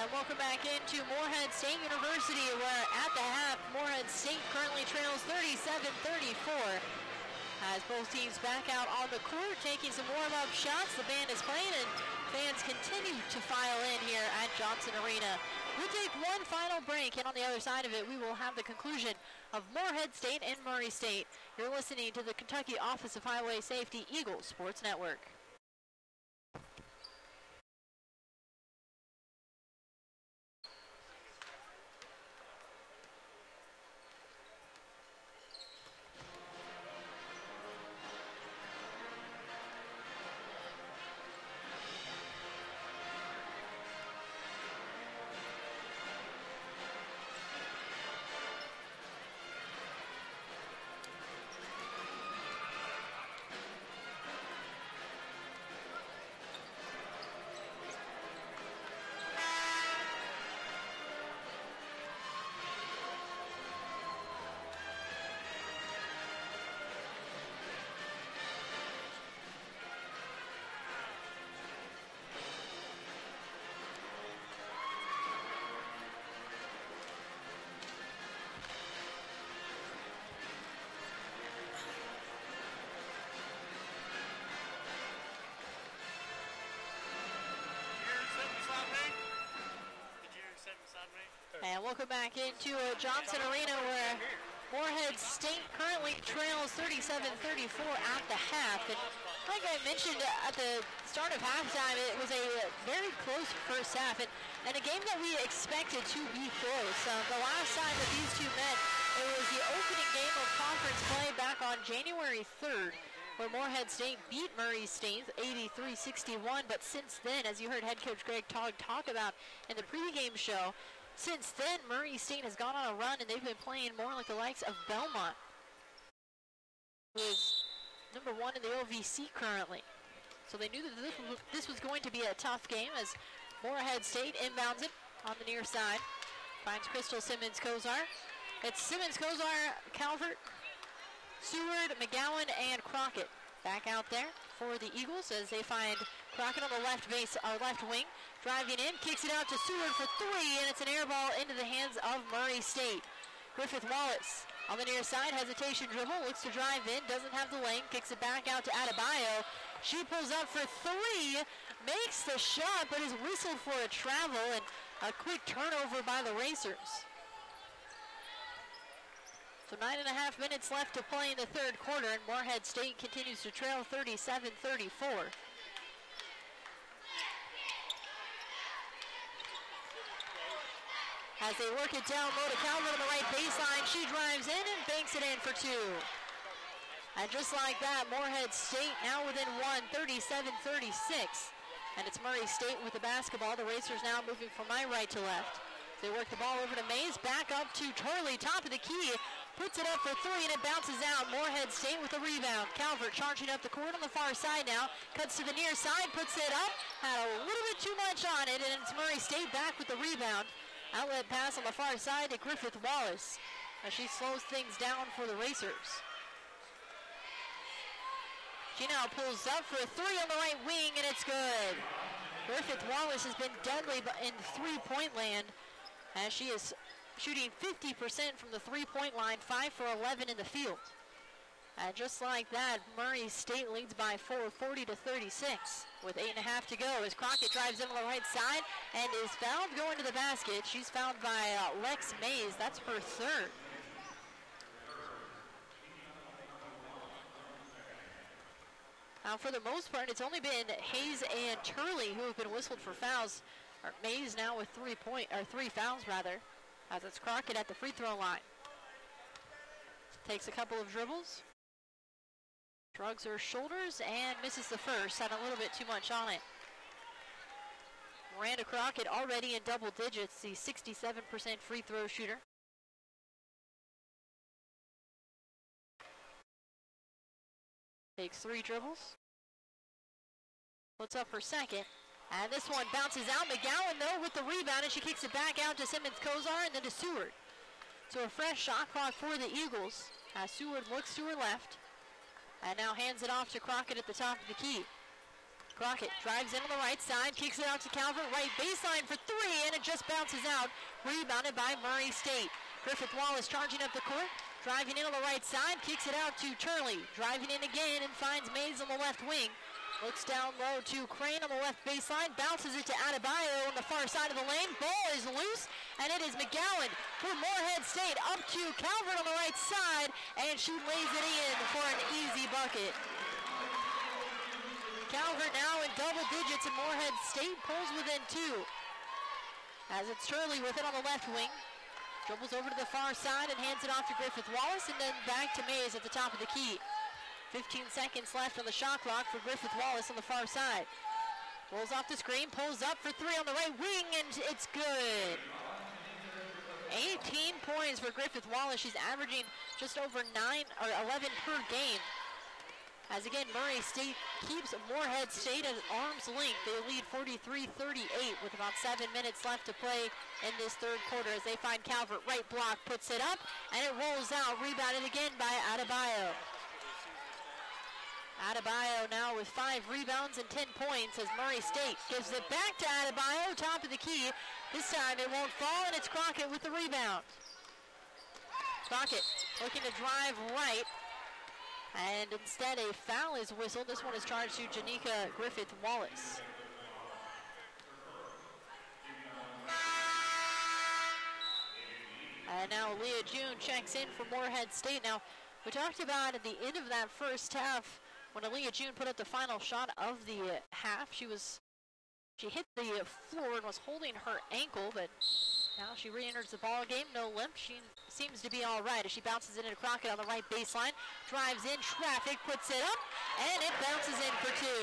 Speaker 1: And welcome back into Morehead State University, where at the half, Morehead State currently trails 37-34. As both teams back out on the court, taking some warm-up shots. The band is playing, and fans continue to file in here at Johnson Arena. We'll take one final break, and on the other side of it, we will have the conclusion of Morehead State and Murray State. You're listening to the Kentucky Office of Highway Safety Eagle Sports Network. And welcome back into Johnson Arena, where Morehead State currently trails 37-34 at the half. And like I mentioned at the start of halftime, it was a very close first half, and a game that we expected to be close. The last time that these two met, it was the opening game of conference play back on January 3rd, where Morehead State beat Murray State 83-61. But since then, as you heard head coach Greg Togg talk about in the pregame show, since then, Murray State has gone on a run, and they've been playing more like the likes of Belmont, who is number 1 in the OVC currently. So they knew that this was going to be a tough game, as Morehead State inbounds it on the near side. Finds Crystal Simmons-Kozar. It's Simmons-Kozar, Calvert, Seward, McGowan, and Crockett back out there for the Eagles as they find Crockett on the left wing. Driving in, kicks it out to Seward for 3, and it's an air ball into the hands of Murray State. Griffith Wallace on the near side, hesitation dribble, looks to drive in, doesn't have the lane, kicks it back out to Adebayo. She pulls up for 3, makes the shot, but is whistled for a travel, and a quick turnover by the Racers. So 9.5 minutes left to play in the third quarter, and Morehead State continues to trail 37-34. As they work it down low to Calvert on the right baseline, she drives in and banks it in for 2. And just like that, Morehead State now within 1, 37-36. And it's Murray State with the basketball. The Racers now moving from my right to left. They work the ball over to Mays, back up to Turley, top of the key, puts it up for 3, and it bounces out. Morehead State with the rebound. Calvert charging up the court on the far side now, cuts to the near side, puts it up, had a little bit too much on it, and it's Murray State back with the rebound. Outlet pass on the far side to Griffith Wallace as she slows things down for the Racers. She now pulls up for a 3 on the right wing, and it's good. Griffith Wallace has been deadly in three-point land as she is shooting 50% from the three-point line, 5 for 11 in the field. And just like that, Murray State leads by 4, 40-36, with 8.5 to go as Crockett drives in on the right side and is fouled going to the basket. She's fouled by Lex Mays. That's her 3rd. Now, for the most part, it's only been Hayes and Turley who have been whistled for fouls. Mays now with 3 fouls, as it's Crockett at the free throw line. Takes a couple of dribbles, shrugs her shoulders, and misses the first. Had a little bit too much on it. Miranda Crockett already in double digits, the 67% free throw shooter. Takes 3 dribbles. Puts up her second. And this one bounces out. McGowan, though, with the rebound, and she kicks it back out to Simmons-Kozar and then to Seward. So a fresh shot clock for the Eagles as Seward looks to her left and now hands it off to Crockett at the top of the key. Crockett drives in on the right side, kicks it out to Calvert, right baseline for three, and it just bounces out. Rebounded by Murray State. Griffith Wallace charging up the court, driving in on the right side, kicks it out to Turley. Driving in again and finds Mays on the left wing. Looks down low to Crane on the left baseline, bounces it to Adebayo on the far side of the lane. Ball is loose, and it is McGowan for Moorhead State up to Calvert on the right side, and she lays it in for an easy bucket. Calvert now in double digits, and Moorhead State pulls within two. As it's Turley with it on the left wing. Dribbles over to the far side and hands it off to Griffith Wallace, and then back to Mays at the top of the key. 15 seconds left on the shot clock for Griffith Wallace on the far side. Rolls off the screen, pulls up for three on the right wing, and it's good. 18 points for Griffith Wallace. She's averaging just over 11 per game. As again, Murray State keeps Moorhead State at arm's length. They lead 43-38 with about 7 minutes left to play in this third quarter as they find Calvert. Right block, puts it up, and it rolls out. Rebounded again by Adebayo. Adebayo now with 5 rebounds and 10 points as Murray State gives it back to Adebayo, top of the key. This time it won't fall, and it's Crockett with the rebound. Crockett looking to drive right. And instead a foul is whistled. This one is charged to Janika Griffith Wallace. And now Leah June checks in for Moorhead State. Now, we talked about at the end of that first half when Leah June put up the final shot of the half. She hit the floor and was holding her ankle, but now she re-enters the ball game, no limp. She seems to be all right as she bounces it into Crockett on the right baseline. Drives in traffic, puts it up, and it bounces in for two.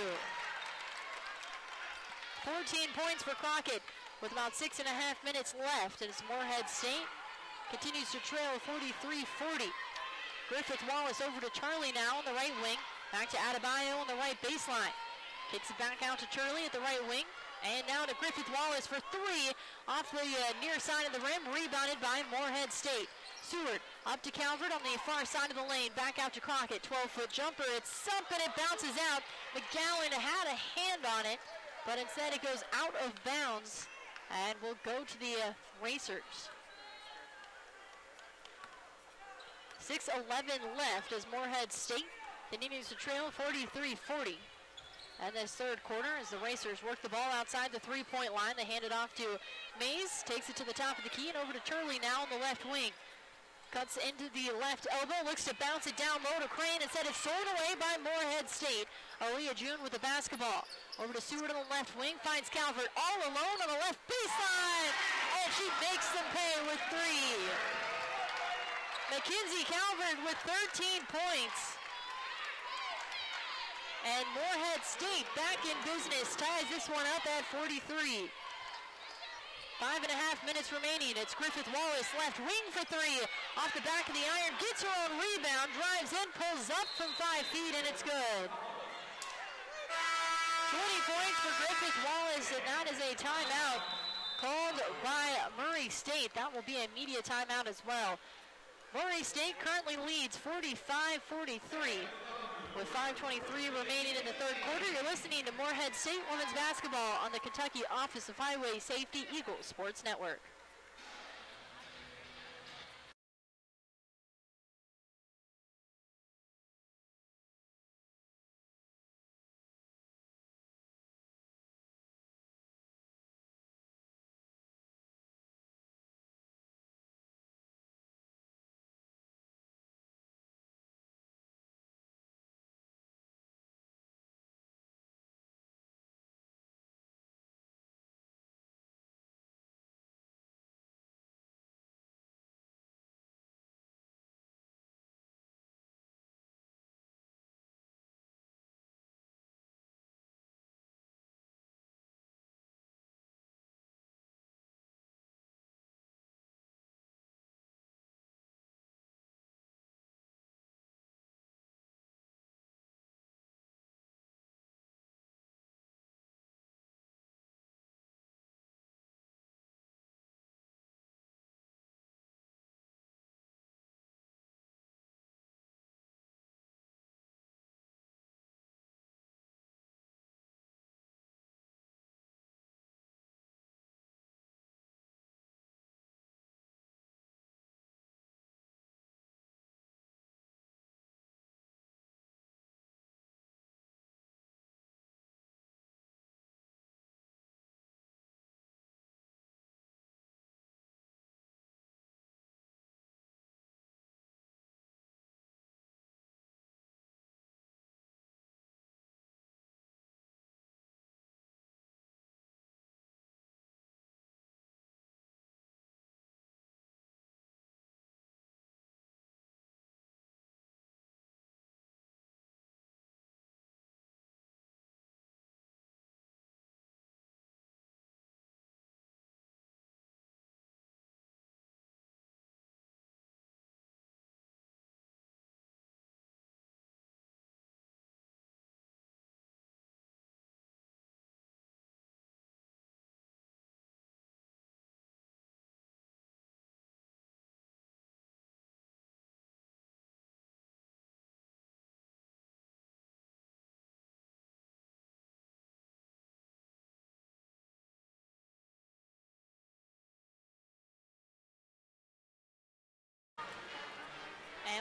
Speaker 1: 14 points for Crockett with about 6.5 minutes left as Moorhead State continues to trail 43-40. Griffith Wallace over to Turley now on the right wing. Back to Adebayo on the right baseline. Kicks it back out to Turley at the right wing. And now to Griffith Wallace for three off the near side of the rim, rebounded by Moorhead State. Seward up to Calvert on the far side of the lane, back out to Crockett. 12-foot jumper, it's up and it bounces out. McGowan had a hand on it, but instead it goes out of bounds and will go to the Racers. 6:11 left as Moorhead State continues to trail 43-40. And this third quarter as the Racers work the ball outside the three-point line. They hand it off to Mays, takes it to the top of the key and over to Turley now on the left wing. Cuts into the left elbow, looks to bounce it down low to Crane. Instead it's thrown away by Moorhead State. Aaliyah June with the basketball. Over to Seward on the left wing, finds Calvert all alone on the left baseline. And she makes them pay with three. Mackenzie Calvert with 13 points. And Moorhead State back in business, ties this one up at 43. 5.5 minutes remaining. It's Griffith Wallace left wing for three. Off the back of the iron, gets her own rebound, drives in, pulls up from 5 feet, and it's good. 20 points for Griffith Wallace, and that is a timeout called by Murray State. That will be a media timeout as well. Murray State currently leads 45-43. With 5:23 remaining in the third quarter, you're listening to Moorhead State Women's Basketball on the Kentucky Office of Highway Safety Eagle Sports Network.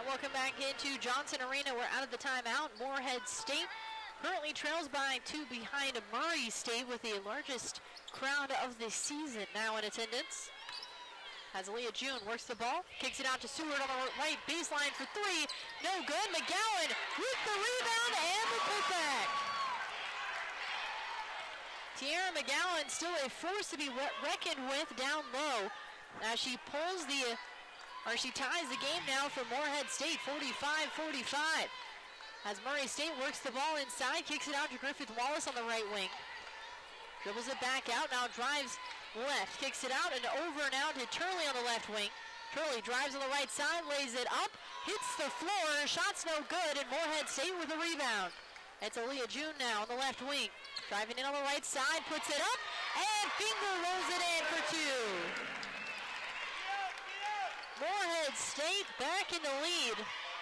Speaker 1: And welcome back into Johnson Arena. We're out of the timeout. Moorhead State currently trails by 2 behind Murray State with the largest crowd of the season now in attendance. As Leah June works the ball, kicks it out to Seward on the right baseline for 3. No good. McGowan with the rebound and the putback. Tiara McGowan still a force to be reckoned with down low as she pulls she ties the game now for Moorhead State, 45-45. As Murray State works the ball inside, kicks it out to Griffith Wallace on the right wing. Dribbles it back out, now drives left, kicks it out and over now to Turley on the left wing. Turley drives on the right side, lays it up, hits the floor, shot's no good, and Moorhead State with a rebound. It's Aaliyah June now on the left wing. Driving in on the right side, puts it up, and Finger rolls it in for 2. Moorhead State back in the lead.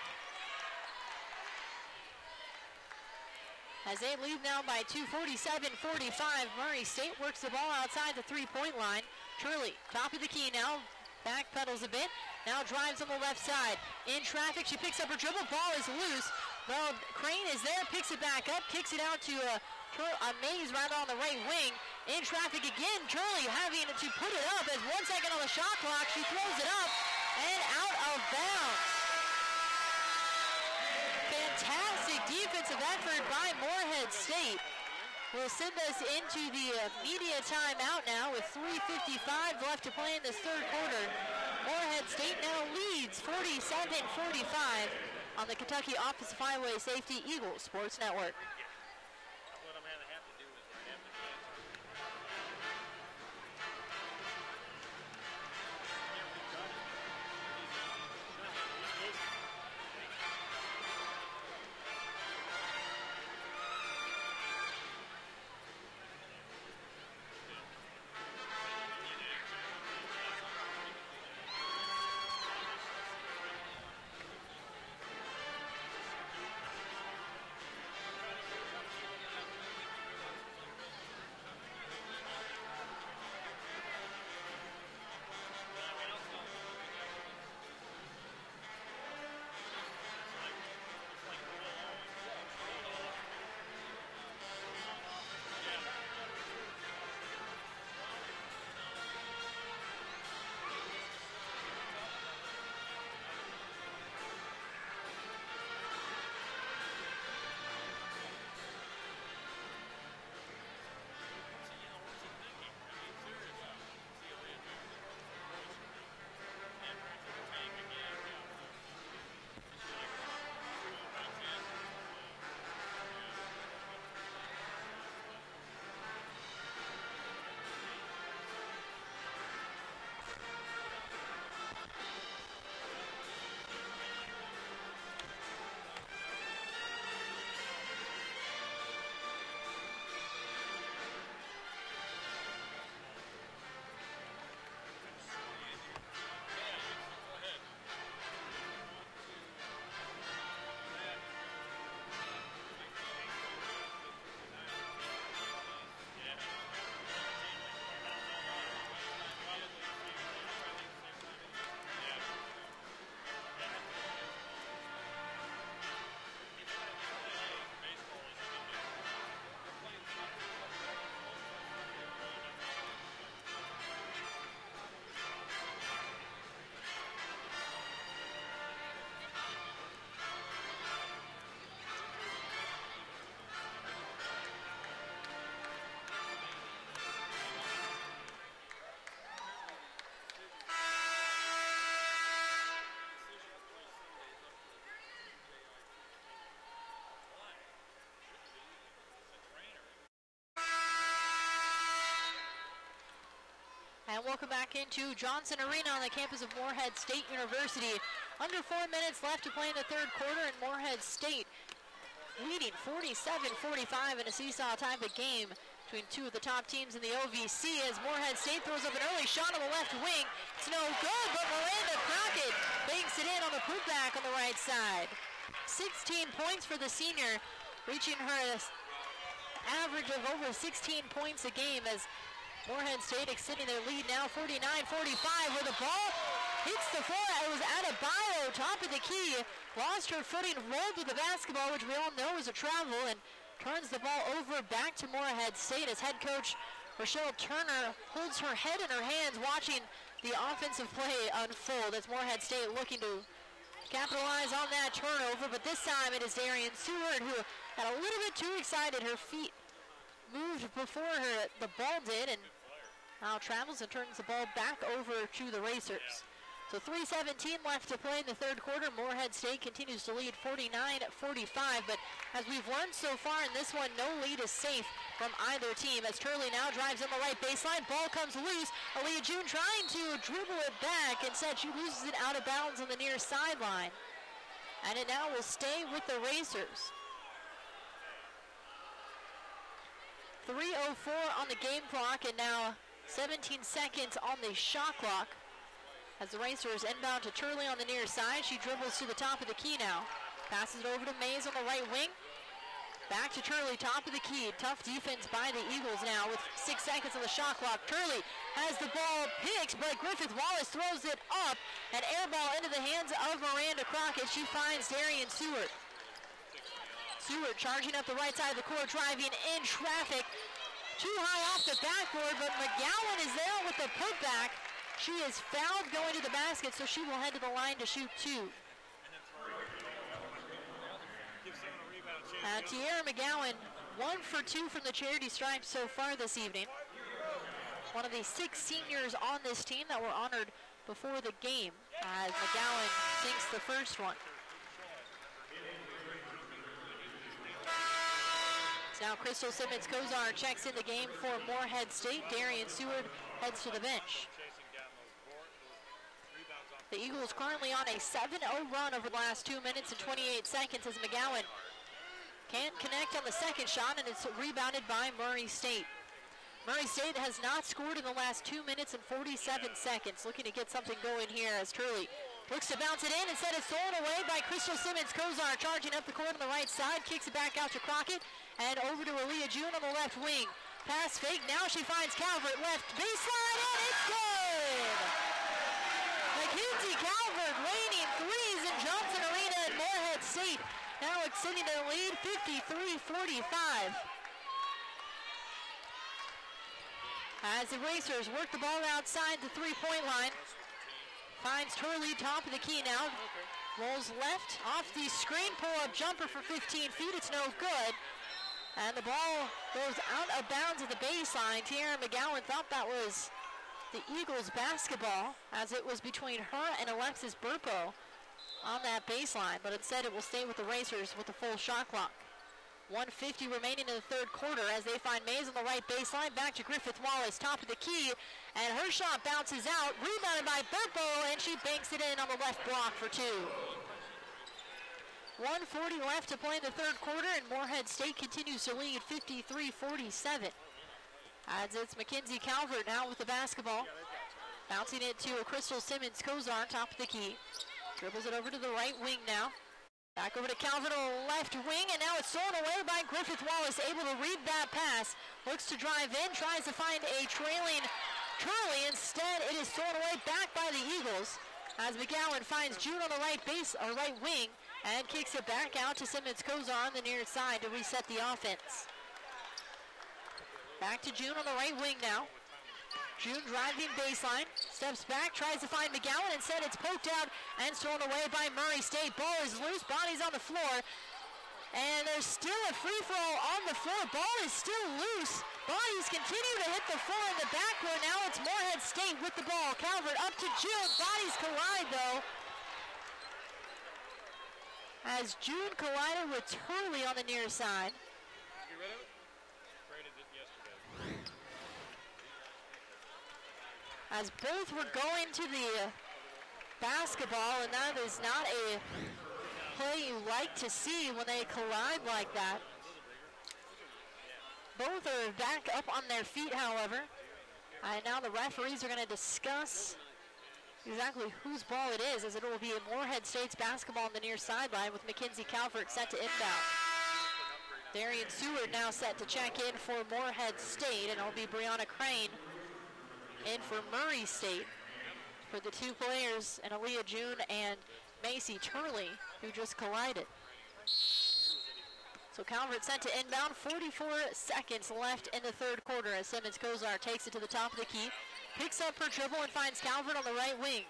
Speaker 1: As they lead now by 2, 47-45. Murray State works the ball outside the 3-point line. Turley, top of the key now, backpedals a bit, now drives on the left side. In traffic, she picks up her dribble, ball is loose. Well, Crane is there, picks it back up, kicks it out to Mays right on the right wing. In traffic again, Turley having to put it up as 1 second on the shot clock. She throws it up and out of bounds. Fantastic defensive effort by Moorhead State. We'll send us into the media timeout now with 3:55 left to play in this third quarter. Moorhead State now leads 47-45 on the Kentucky Office of Highway Safety Eagles Sports Network. And welcome back into Johnson Arena on the campus of Moorhead State University. Under 4 minutes left to play in the third quarter, and Moorhead State leading 47-45 in a seesaw type of game between two of the top teams in the OVC as Moorhead State throws up an early shot on the left wing. It's no good, but Miranda Crockett banks it in on the putback on the right side. 16 points for the senior, reaching her average of over 16 points a game as Moorhead State extending their lead now 49-45 with the ball hits the floor. It was Adebayo, top of the key, lost her footing, rolled with the basketball, which we all know is a travel, and turns the ball over back to Moorhead State as head coach Rochelle Turner holds her head in her hands watching the offensive play unfold as Moorhead State looking to capitalize on that turnover, but this time it is Darian Seward who got a little bit too excited. Her feet moved before the ball did, and now travels and turns the ball back over to the Racers. So 3:17 left to play in the third quarter. Moorhead State continues to lead 49-45, but as we've learned so far in this one, no lead is safe from either team as Turley now drives on the right baseline. Ball comes loose. Aaliyah June trying to dribble it back. Instead, she loses it out of bounds on the near sideline. And it now will stay with the Racers. 3:04 on the game clock, and now 17 seconds on the shot clock. As the Racers inbound to Turley on the near side, she dribbles to the top of the key now. Passes it over to Mays on the right wing. Back to Turley, top of the key. Tough defense by the Eagles now with 6 seconds on the shot clock. Turley has the ball picked, but Griffith Wallace throws it up. An air ball into the hands of Miranda Crockett. She finds Darian Seward. Seward charging up the right side of the court, driving in traffic. Too high off the backboard, but McGowan is there with the putback. She is fouled going to the basket, so she will head to the line to shoot two. Tiara McGowan, 1 for 2 from the charity stripe so far this evening. One of the 6 seniors on this team that were honored before the game as McGowan sinks the first one. Now Crystal Simmons-Kozar checks in the game for Moorhead State. Darian Seward heads to the bench. The Eagles currently on a 7-0 run over the last 2 minutes and 28 seconds as McGowan can't connect on the second shot, and it's rebounded by Murray State. Murray State has not scored in the last 2 minutes and 47 seconds. Looking to get something going here as Turley looks to bounce it in. Instead, it's thrown away by Crystal Simmons-Kozar, charging up the court on the right side, kicks it back out to Crockett, and over to Aaliyah June on the left wing. Pass fake, now she finds Calvert, left baseline, and it's good! Mackenzie Calvert raining threes in Johnson Arena at Moorhead State, now extending their lead 53-45. As the Racers work the ball outside the three-point line. Finds Turley, top of the key now. Rolls left off the screen, pull-up jumper for 15 feet. It's no good. And the ball goes out of bounds at the baseline. Tiara McGowan thought that was the Eagles basketball as it was between her and Alexis Burpo on that baseline. But instead it will stay with the Racers with the full shot clock. 1:50 remaining in the third quarter as they find Mays on the right baseline. Back to Griffith Wallace, top of the key. And her shot bounces out, rebounded by Burpo, and she banks it in on the left block for two. 1:40 left to play in the third quarter, and Moorhead State continues to lead 53-47. As it's Mackenzie Calvert now with the basketball. Bouncing it to Crystal Simmons-Kozar, top of the key. Dribbles it over to the right wing now. Back over to Calvert on the left wing, and now it's thrown away by Griffith Wallace, able to read that pass. Looks to drive in, tries to find a trailing Turley. Instead, it is thrown away back by the Eagles as McGowan finds June on the right wing and kicks it back out to Simmons-Kozar on the near side to reset the offense. Back to June on the right wing now. June driving baseline, steps back, tries to find McGowan. Instead, it's poked out and thrown away by Murray State. Ball is loose, body's on the floor. And there's still a free-for-all on the floor. Ball is still loose. Bodies continue to hit the floor in the backcourt. Now it's Moorhead State with the ball. Calvert up to June. Bodies collide, though. As June collided with Turley on the near side.
Speaker 2: Get rid of it? Traded it yesterday.
Speaker 1: As both were going to the basketball, and that is not a play you like to see when they collide like that. Both are back up on their feet, however. And now the referees are going to discuss exactly whose ball it is, as it will be a Moorhead State's basketball on the near sideline with Mackenzie Calvert set to inbound. Darian Seward now set to check in for Moorhead State, and it'll be Brianna Crane in for Murray State. for the two players, and Aaliyah June and Macy Turley, who just collided. So Calvert sent to inbound, 44 seconds left in the third quarter as Simmons Kozar takes it to the top of the key, picks up her dribble and finds Calvert on the right wing.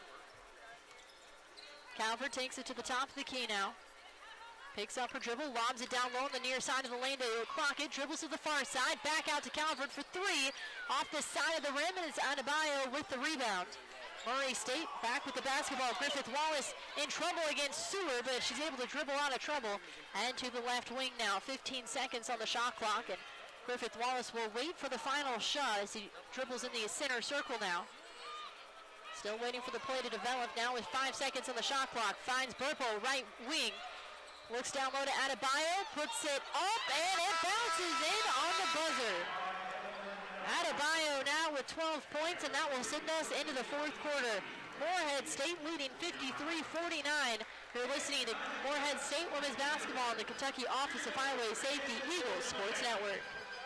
Speaker 1: Calvert takes it to the top of the key now. Picks up her dribble, lobs it down low on the near side of the lane to Crockett, dribbles to the far side, back out to Calvert for three, off the side of the rim, and it's Adebayo with the rebound. Murray State back with the basketball. Griffith Wallace in trouble against Seward, but she's able to dribble out of trouble. And to the left wing now, 15 seconds on the shot clock, and Griffith Wallace will wait for the final shot as he dribbles in the center circle now. Still waiting for the play to develop now with 5 seconds on the shot clock. Finds Burpo, right wing. Looks down low to Adebayo, puts it up, and it bounces in on the buzzer. Adebayo now with 12 points, and that will send us into the fourth quarter. Morehead State leading 53-49. You're listening to Morehead State Women's Basketball on the Kentucky Office of Highway Safety Eagles Sports Network.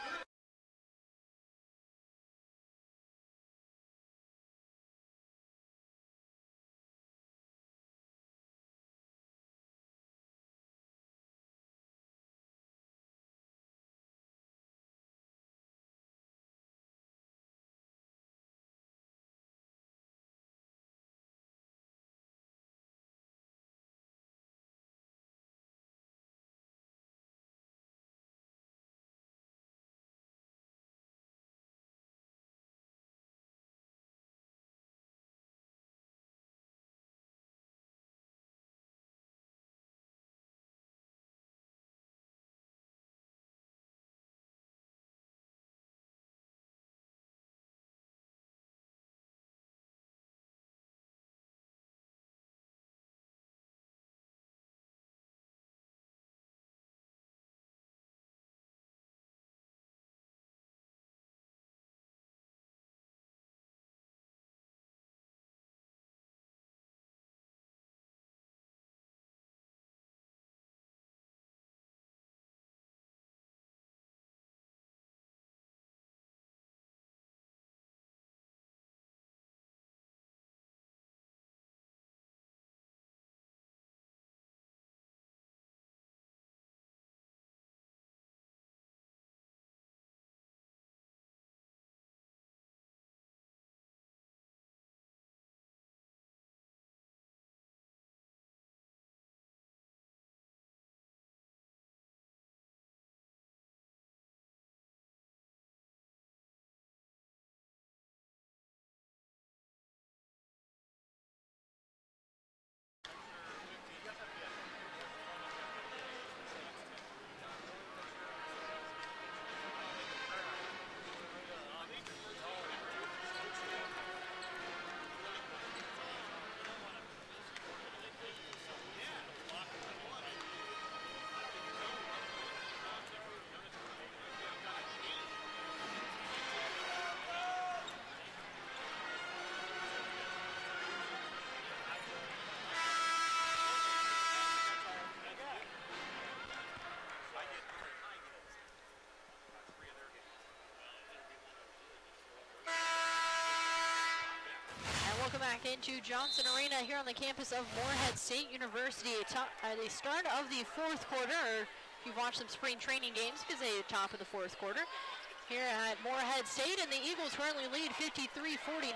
Speaker 1: Welcome back into Johnson Arena here on the campus of Morehead State University. The start of the fourth quarter, or if you've watched some spring training games, because they top of the fourth quarter here at Morehead State, and the Eagles currently lead 53-49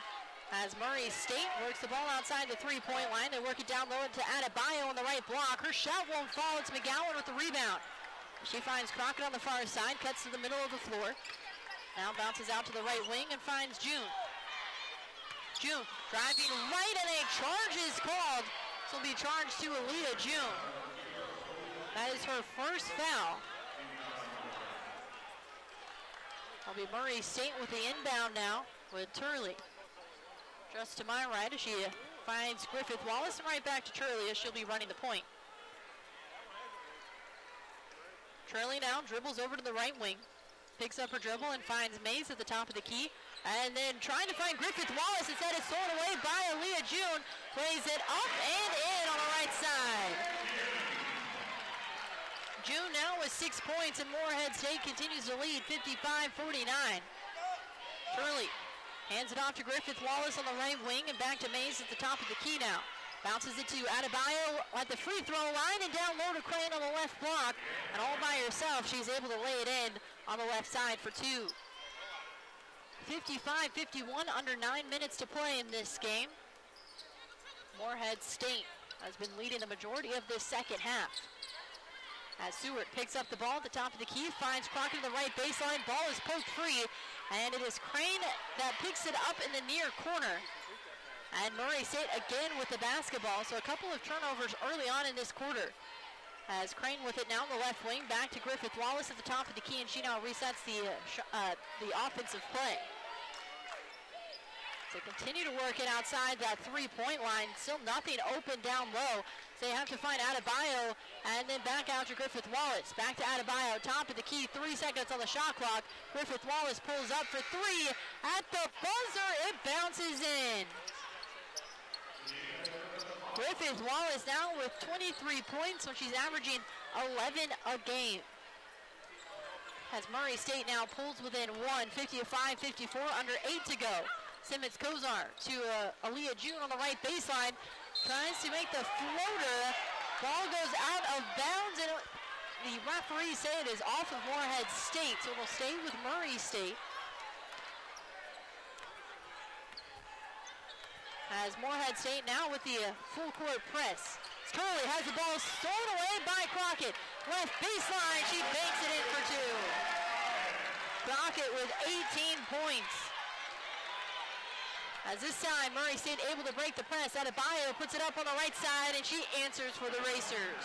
Speaker 1: as Murray State works the ball outside the three-point line. They work it down low to Adebayo on the right block. Her shot won't fall. It's McGowan with the rebound. She finds Crockett on the far side, cuts to the middle of the floor. Now bounces out to the right wing and finds June. June driving right, and a charge is called. This will be charged to Aaliyah June. That is her first foul. It'll be Murray State with the inbound now with Turley. Just to my right as she finds Griffith Wallace, and right back to Turley as she'll be running the point. Turley now dribbles over to the right wing. Picks up her dribble and finds Mays at the top of the key. And then trying to find Griffith Wallace. Instead it's thrown away by Aaliyah June. Plays it up and in on the right side. June now with 6 points, and Morehead State continues to lead 55-49. Turley Hands it off to Griffith Wallace on the right wing and back to Mays at the top of the key now. Bounces it to Adebayo at the free throw line and down low to Crane on the left block. And all by herself, she's able to lay it in on the left side for two. 55-51, under 9 minutes to play in this game. Moorhead State has been leading the majority of this second half. As Seward picks up the ball at the top of the key, finds Crockett to the right baseline. Ball is poked free, and it is Crane that picks it up in the near corner. And Murray State again with the basketball, so a couple of turnovers early on in this quarter. As Crane with it now on the left wing, back to Griffith Wallace at the top of the key, and she now resets the offensive play. So continue to work it outside that three-point line. Still nothing open down low. So they have to find Adebayo and then back out to Griffith Wallace. Back to Adebayo, top of the key, 3 seconds on the shot clock. Griffith Wallace pulls up for three. At the buzzer, it bounces in. Griffith Wallace now with 23 points, so she's averaging 11 a game. As Murray State now pulls within one, 55-54, under 8 to go. Simmons-Kozar to Aaliyah June on the right baseline. Tries to make the floater. Ball goes out of bounds, and the referees say it is off of Moorhead State, so it'll stay with Murray State. As Moorhead State now with the full court press. Turley has the ball stolen away by Crockett. Left baseline, she banks it in for two. Crockett with 18 points. As this time, Murray State able to break the press. Adebayo puts it up on the right side, and she answers for the Racers.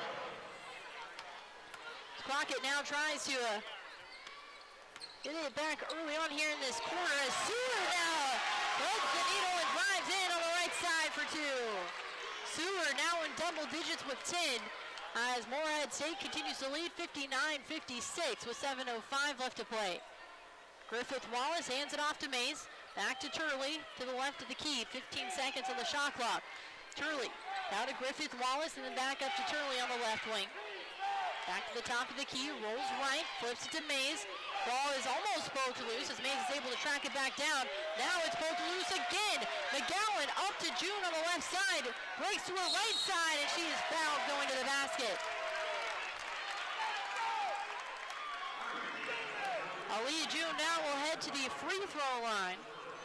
Speaker 1: Crockett now tries to get it back early on here in this quarter. As Seward now threads the needle and drives in on the right side for two. Seward now in double digits with 10. As Moorhead State continues to lead 59-56 with 7:05 left to play. Griffith Wallace hands it off to Mays. Back to Turley to the left of the key. 15 seconds on the shot clock. Turley down to Griffith Wallace and then back up to Turley on the left wing. Back to the top of the key, rolls right, flips it to Mays. Ball is almost poked loose as Mays is able to track it back down. Now it's poked loose again. McGowan up to June on the left side. Breaks to her right side and she is fouled going to the basket. Aaliyah June now will head to the free throw line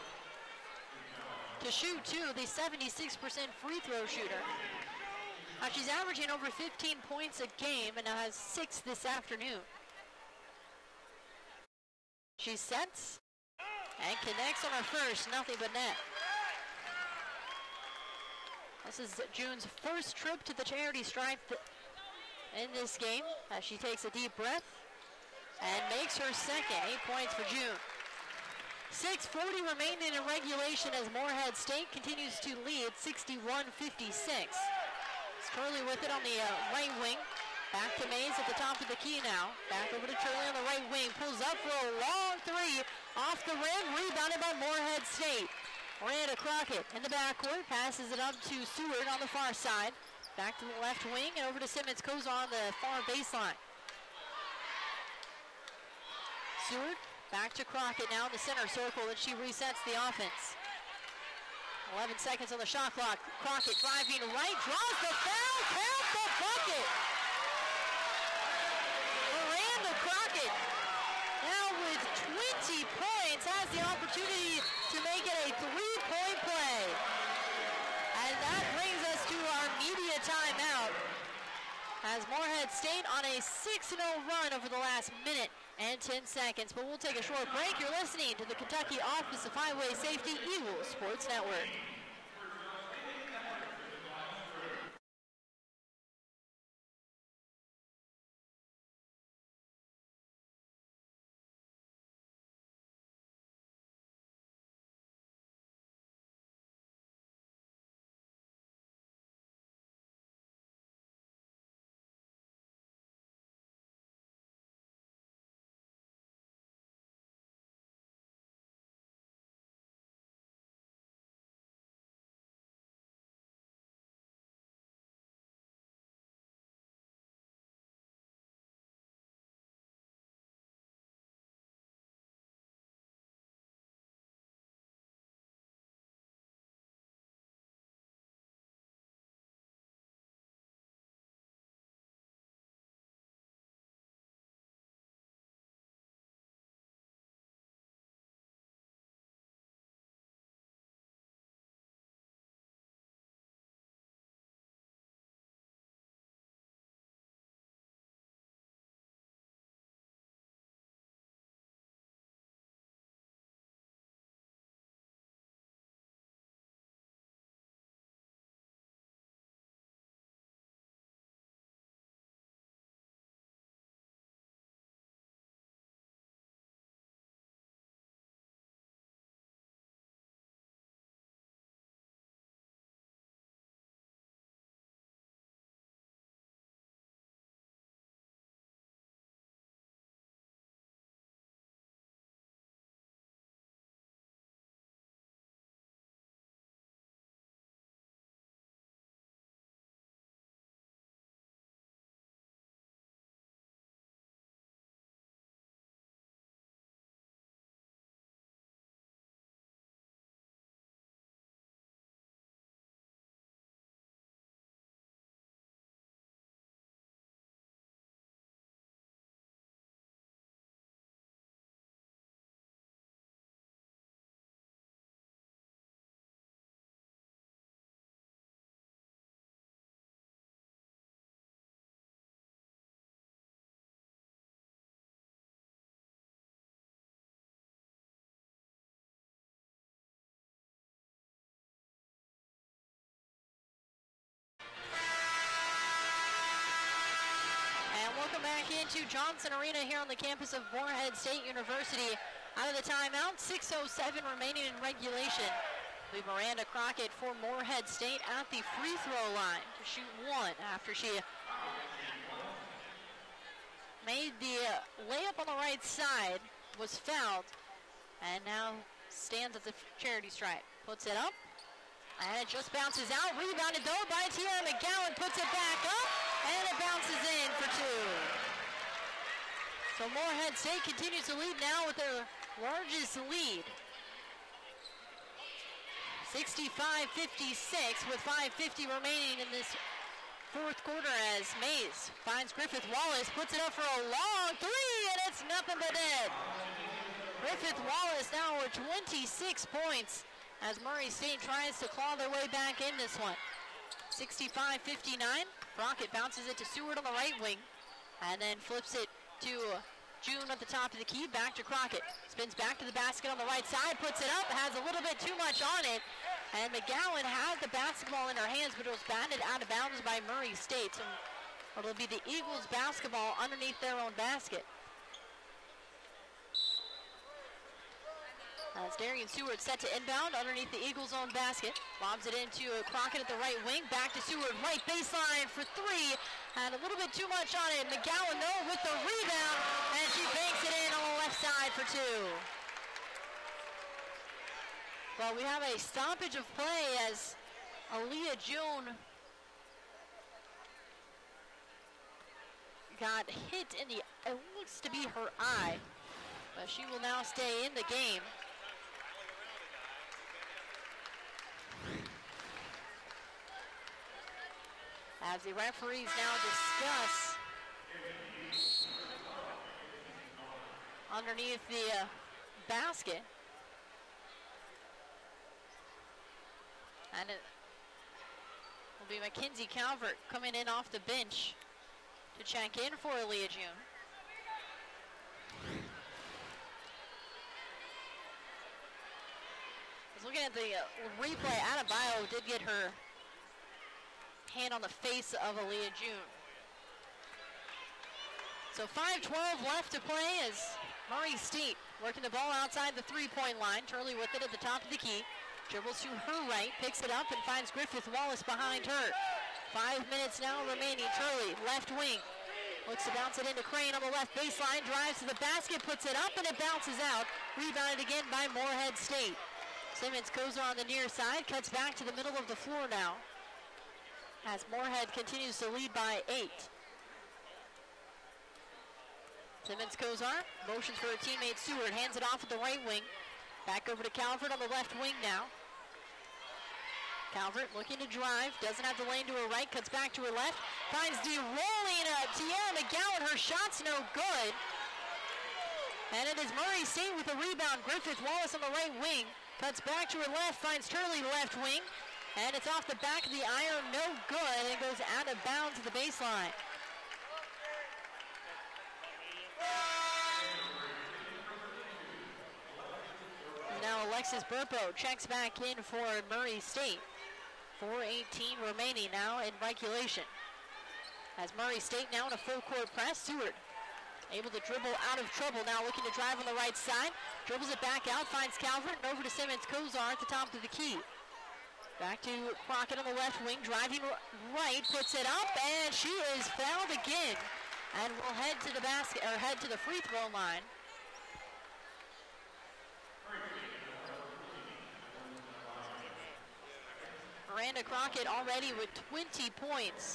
Speaker 1: to shoot two, the 76% free throw shooter. She's averaging over 15 points a game and now has 6 this afternoon. She sets and connects on her first, nothing but net. This is June's first trip to the charity stripe in this game as she takes a deep breath and makes her second. 8 points for June. 6:40 remaining in regulation as Moorhead State continues to lead 61-56. Turley with it on the right wing. Back to Mays at the top of the key now. Back over to Turley on the right wing. Pulls up for a long three. Off the rim. Rebounded by Moorhead State. Miranda Crockett in the backcourt. Passes it up to Seward on the far side. Back to the left wing and over to Simmons-Kozar on the far baseline. Seward back to Crockett now in the center circle, and she resets the offense. 11 seconds on the shot clock. Crockett driving right, draws the foul, count the bucket. Miranda Crockett now with 20 points has the opportunity to make it a three-point play. And that brings us to our media timeout as Moorhead State on a 6-0 run over the last minute and 10 seconds. But we'll take a short break. You're listening to the Kentucky Office of Highway Safety Eagles Sports Network. into Johnson Arena here on the campus of Moorhead State University. Out of the timeout, 6:07 remaining in regulation. We Miranda Crockett for Moorhead State at the free throw line to shoot one after she made the layup on the right side, was fouled, and now stands at the charity stripe. Puts it up, and it just bounces out. Rebounded though by Tiara McGowan, puts it back up, and it bounces in for two. So Moorhead State continues to lead now with their largest lead. 65-56 with 5:50 remaining in this fourth quarter as Mays finds Griffith Wallace, puts it up for a long three, and it's nothing but net. Griffith Wallace now with 26 points as Murray State tries to claw their way back in this one. 65-59, Crockett bounces it to Seward on the right wing, and then flips it to June at the top of the key, back to Crockett. Spins back to the basket on the right side, puts it up, has a little bit too much on it, and McGowan had the basketball in her hands, but it was batted out of bounds by Murray State. So it'll be the Eagles basketball underneath their own basket. As Darian Seward set to inbound underneath the Eagles' own basket. Lobs it into Crockett at the right wing. Back to Seward, right baseline for three. Had a little bit too much on it. McGowan, though, with the rebound. And she banks it in on the left side for two. Well, we have a stoppage of play as Aaliyah June got hit in the, it looks to be her eye. But she will now stay in the game. As the referees now discuss underneath the basket. And it will be Mackenzie Calvert coming in off the bench to check in for Aaliyah June. Looking at the replay, Adebayo did get her hand on the face of Aaliyah June. So 5:12 left to play as Murray State working the ball outside the three-point line. Turley with it at the top of the key. Dribbles to her right, picks it up, and finds Griffith Wallace behind her. 5 minutes now remaining. Turley, left wing. Looks to bounce it into Crane on the left baseline. Drives to the basket, puts it up, and it bounces out. Rebounded again by Moorhead State. Simmons goes on the near side, cuts back to the middle of the floor now, as Moorhead continues to lead by 8. Simmons goes on, motions for her teammate Seward, hands it off at the right wing. Back over to Calvert on the left wing now. Calvert looking to drive, doesn't have the lane to her right, cuts back to her left, finds de-rolling Tiara McGowan, her shot's no good. And it is Murray State with the rebound. Griffith Wallace on the right wing. Cuts back to her left, finds Turley left wing. And it's off the back of the iron, no good. It goes out of bounds to the baseline. Now Alexis Burpo checks back in for Murray State. 4:18 remaining now in regulation. As Murray State now in a full court press, Seward able to dribble out of trouble, now looking to drive on the right side. Dribbles it back out, finds Calvert, and over to Simmons Kozar at the top of the key. Back to Crockett on the left wing, driving right, puts it up, and she is fouled again. And will head to the basket, or head to the free throw line. Miranda Crockett already with 20 points.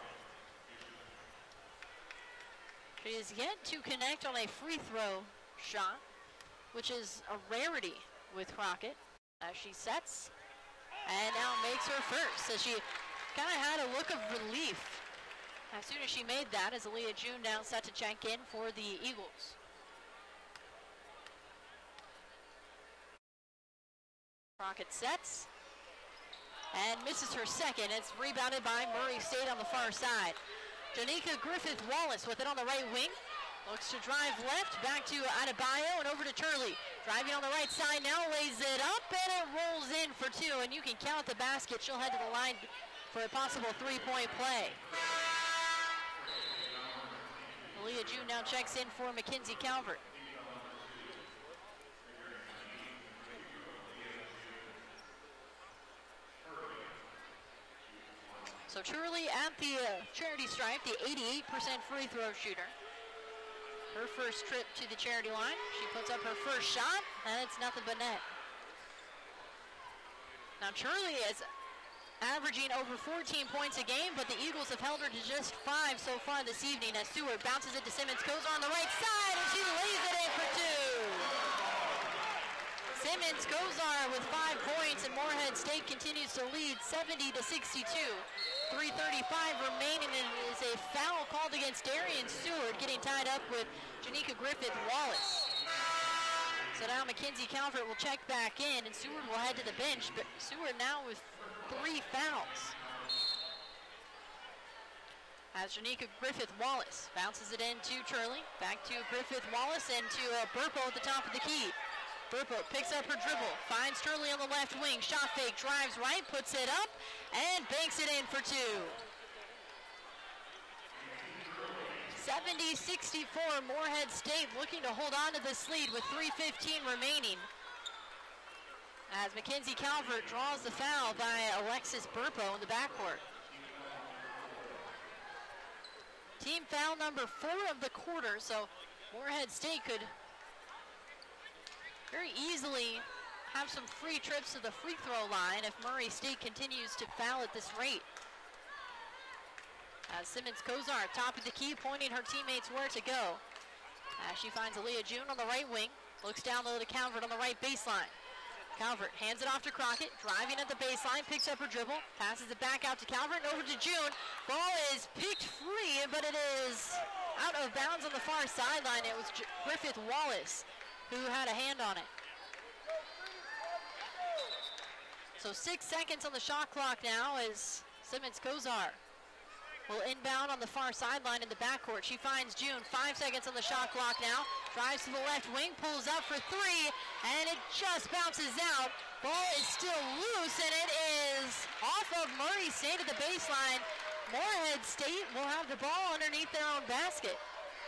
Speaker 1: She is yet to connect on a free throw shot, which is a rarity with Crockett as she sets and now makes her first. So she kind of had a look of relief as soon as she made that, as Aaliyah June now set to check in for the Eagles. Crockett sets and misses her second. It's rebounded by Murray State on the far side. Janika Griffith Wallace with it on the right wing. Looks to drive left, back to Adebayo and over to Turley. Driving on the right side now, lays it up, and it rolls in for two. And you can count the basket. She'll head to the line for a possible three-point play. Aaliyah June now checks in for Mackenzie Calvert. So Turley at the charity stripe, the 88% free throw shooter. Her first trip to the charity line. She puts up her first shot, and it's nothing but net. Now Turley is averaging over 14 points a game, but the Eagles have held her to just 5 so far this evening as Seward bounces it to Simmons, goes on the right side, and she lays it in for 2. Simmons Kozar with 5 points, and Moorhead State continues to lead 70-62. 3:35 remaining, and it is a foul called against Darian Seward, getting tied up with Janika Griffith-Wallace. So now Mackenzie Calvert will check back in, and Seward will head to the bench, but Seward now with 3 fouls. As Janika Griffith-Wallace bounces it in to Turley, back to Griffith-Wallace, and to Burpo at the top of the key. Burpo picks up her dribble, finds Turley on the left wing, shot fake, drives right, puts it up, and banks it in for 2. 70-64, Moorhead State looking to hold on to this lead with 3:15 remaining. As Mackenzie Calvert draws the foul by Alexis Burpo in the backcourt. Team foul number 4 of the quarter, so Moorhead State could very easily have some free trips to the free throw line if Murray State continues to foul at this rate. As Simmons Kozar, top of the key, pointing her teammates where to go. As she finds Aaliyah June on the right wing, looks down low to Calvert on the right baseline. Calvert hands it off to Crockett, driving at the baseline, picks up her dribble, passes it back out to Calvert and over to June. Ball is picked free, but it is out of bounds on the far sideline. It was Griffith-Wallace who had a hand on it. So 6 seconds on the shot clock now as Simmons Kozar will inbound on the far sideline in the backcourt. She finds June, 5 seconds on the shot clock now. Drives to the left wing, pulls up for 3, and it just bounces out. Ball is still loose, and it is off of Murray State at the baseline. Moorhead State will have the ball underneath their own basket.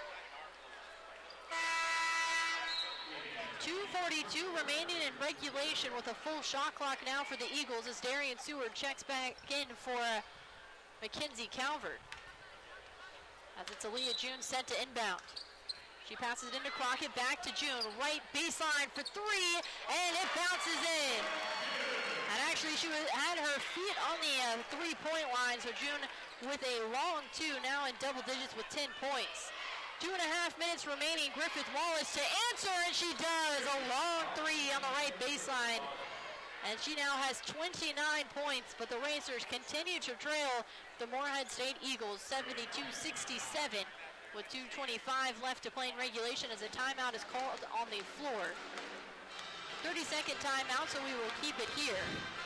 Speaker 1: 2:42 remaining in regulation with a full shot clock now for the Eagles as Darian Seward checks back in for Mackenzie Calvert. As it's Aaliyah June sent to inbound. She passes it into Crockett, back to June, right baseline for 3, and it bounces in. And actually she had her feet on the 3-point line, so June with a long 2, now in double digits with 10 points. 2.5 minutes remaining, Griffith-Wallace to answer, and she does. A long 3 on the right baseline. And she now has 29 points, but the Racers continue to trail the Moorhead State Eagles 72-67 with 2:25 left to play in regulation as a timeout is called on the floor. 30-second timeout, so we will keep it here.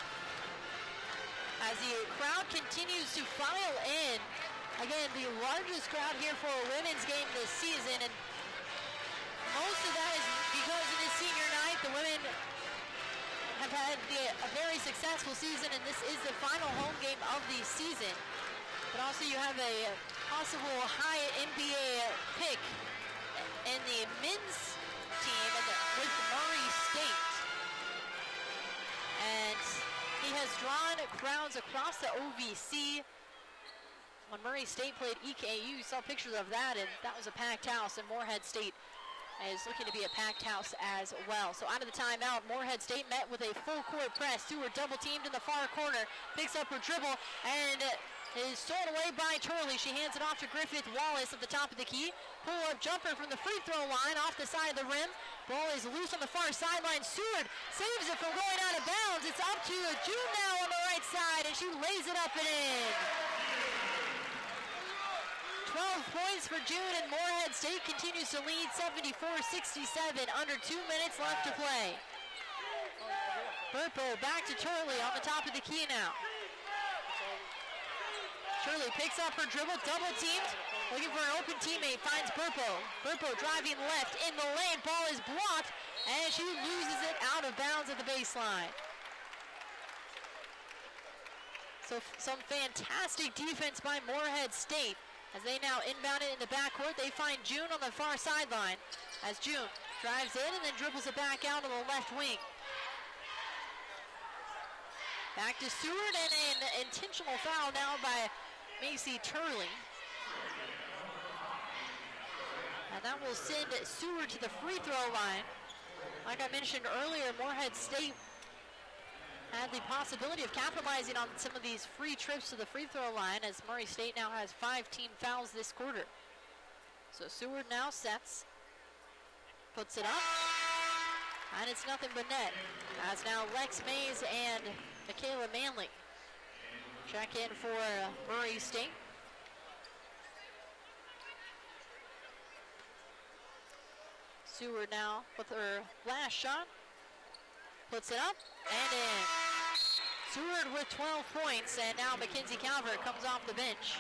Speaker 1: As the crowd continues to file in, again, the largest crowd here for a women's game this season, and most of that is because it is senior night. The women have had a very successful season, and this is the final home game of the season. But also you have a possible high NBA pick in the men's team with Murray State. And he has drawn crowds across the OVC. When Murray State played EKU, you saw pictures of that, and that was a packed house, and Moorhead State is looking to be a packed house as well. So out of the timeout, Moorhead State met with a full court press. Seward double teamed in the far corner, picks up her dribble, and is stolen away by Turley. She hands it off to Griffith-Wallace at the top of the key. Pull-up jumper from the free throw line off the side of the rim. Ball is loose on the far sideline. Seward saves it from going out of bounds. It's up to June now on the right side, and she lays it up and in. 12 points for June, and Moorhead State continues to lead 74-67, under 2 minutes left to play. Burpo back to Turley on the top of the key now. Turley picks up her dribble, double teamed, looking for an open teammate, finds Burpo. Burpo driving left in the lane, ball is blocked, and she loses it out of bounds at the baseline. So some fantastic defense by Moorhead State As they now inbound it in the backcourt, they find June on the far sideline. As June drives in and then dribbles it back out on the left wing. Back to Seward, and an intentional foul now by Macy Turley. And that will send Seward to the free throw line. Like I mentioned earlier, Morehead State had the possibility of capitalizing on some of these free trips to the free throw line, as Murray State now has 5 team fouls this quarter. So Seward now sets, puts it up, and it's nothing but net. As now Lex Mays and Michaela Manley check in for Murray State. Seward now with her last shot, puts it up and in. Seward with 12 points, and now Mackenzie Calvert comes off the bench.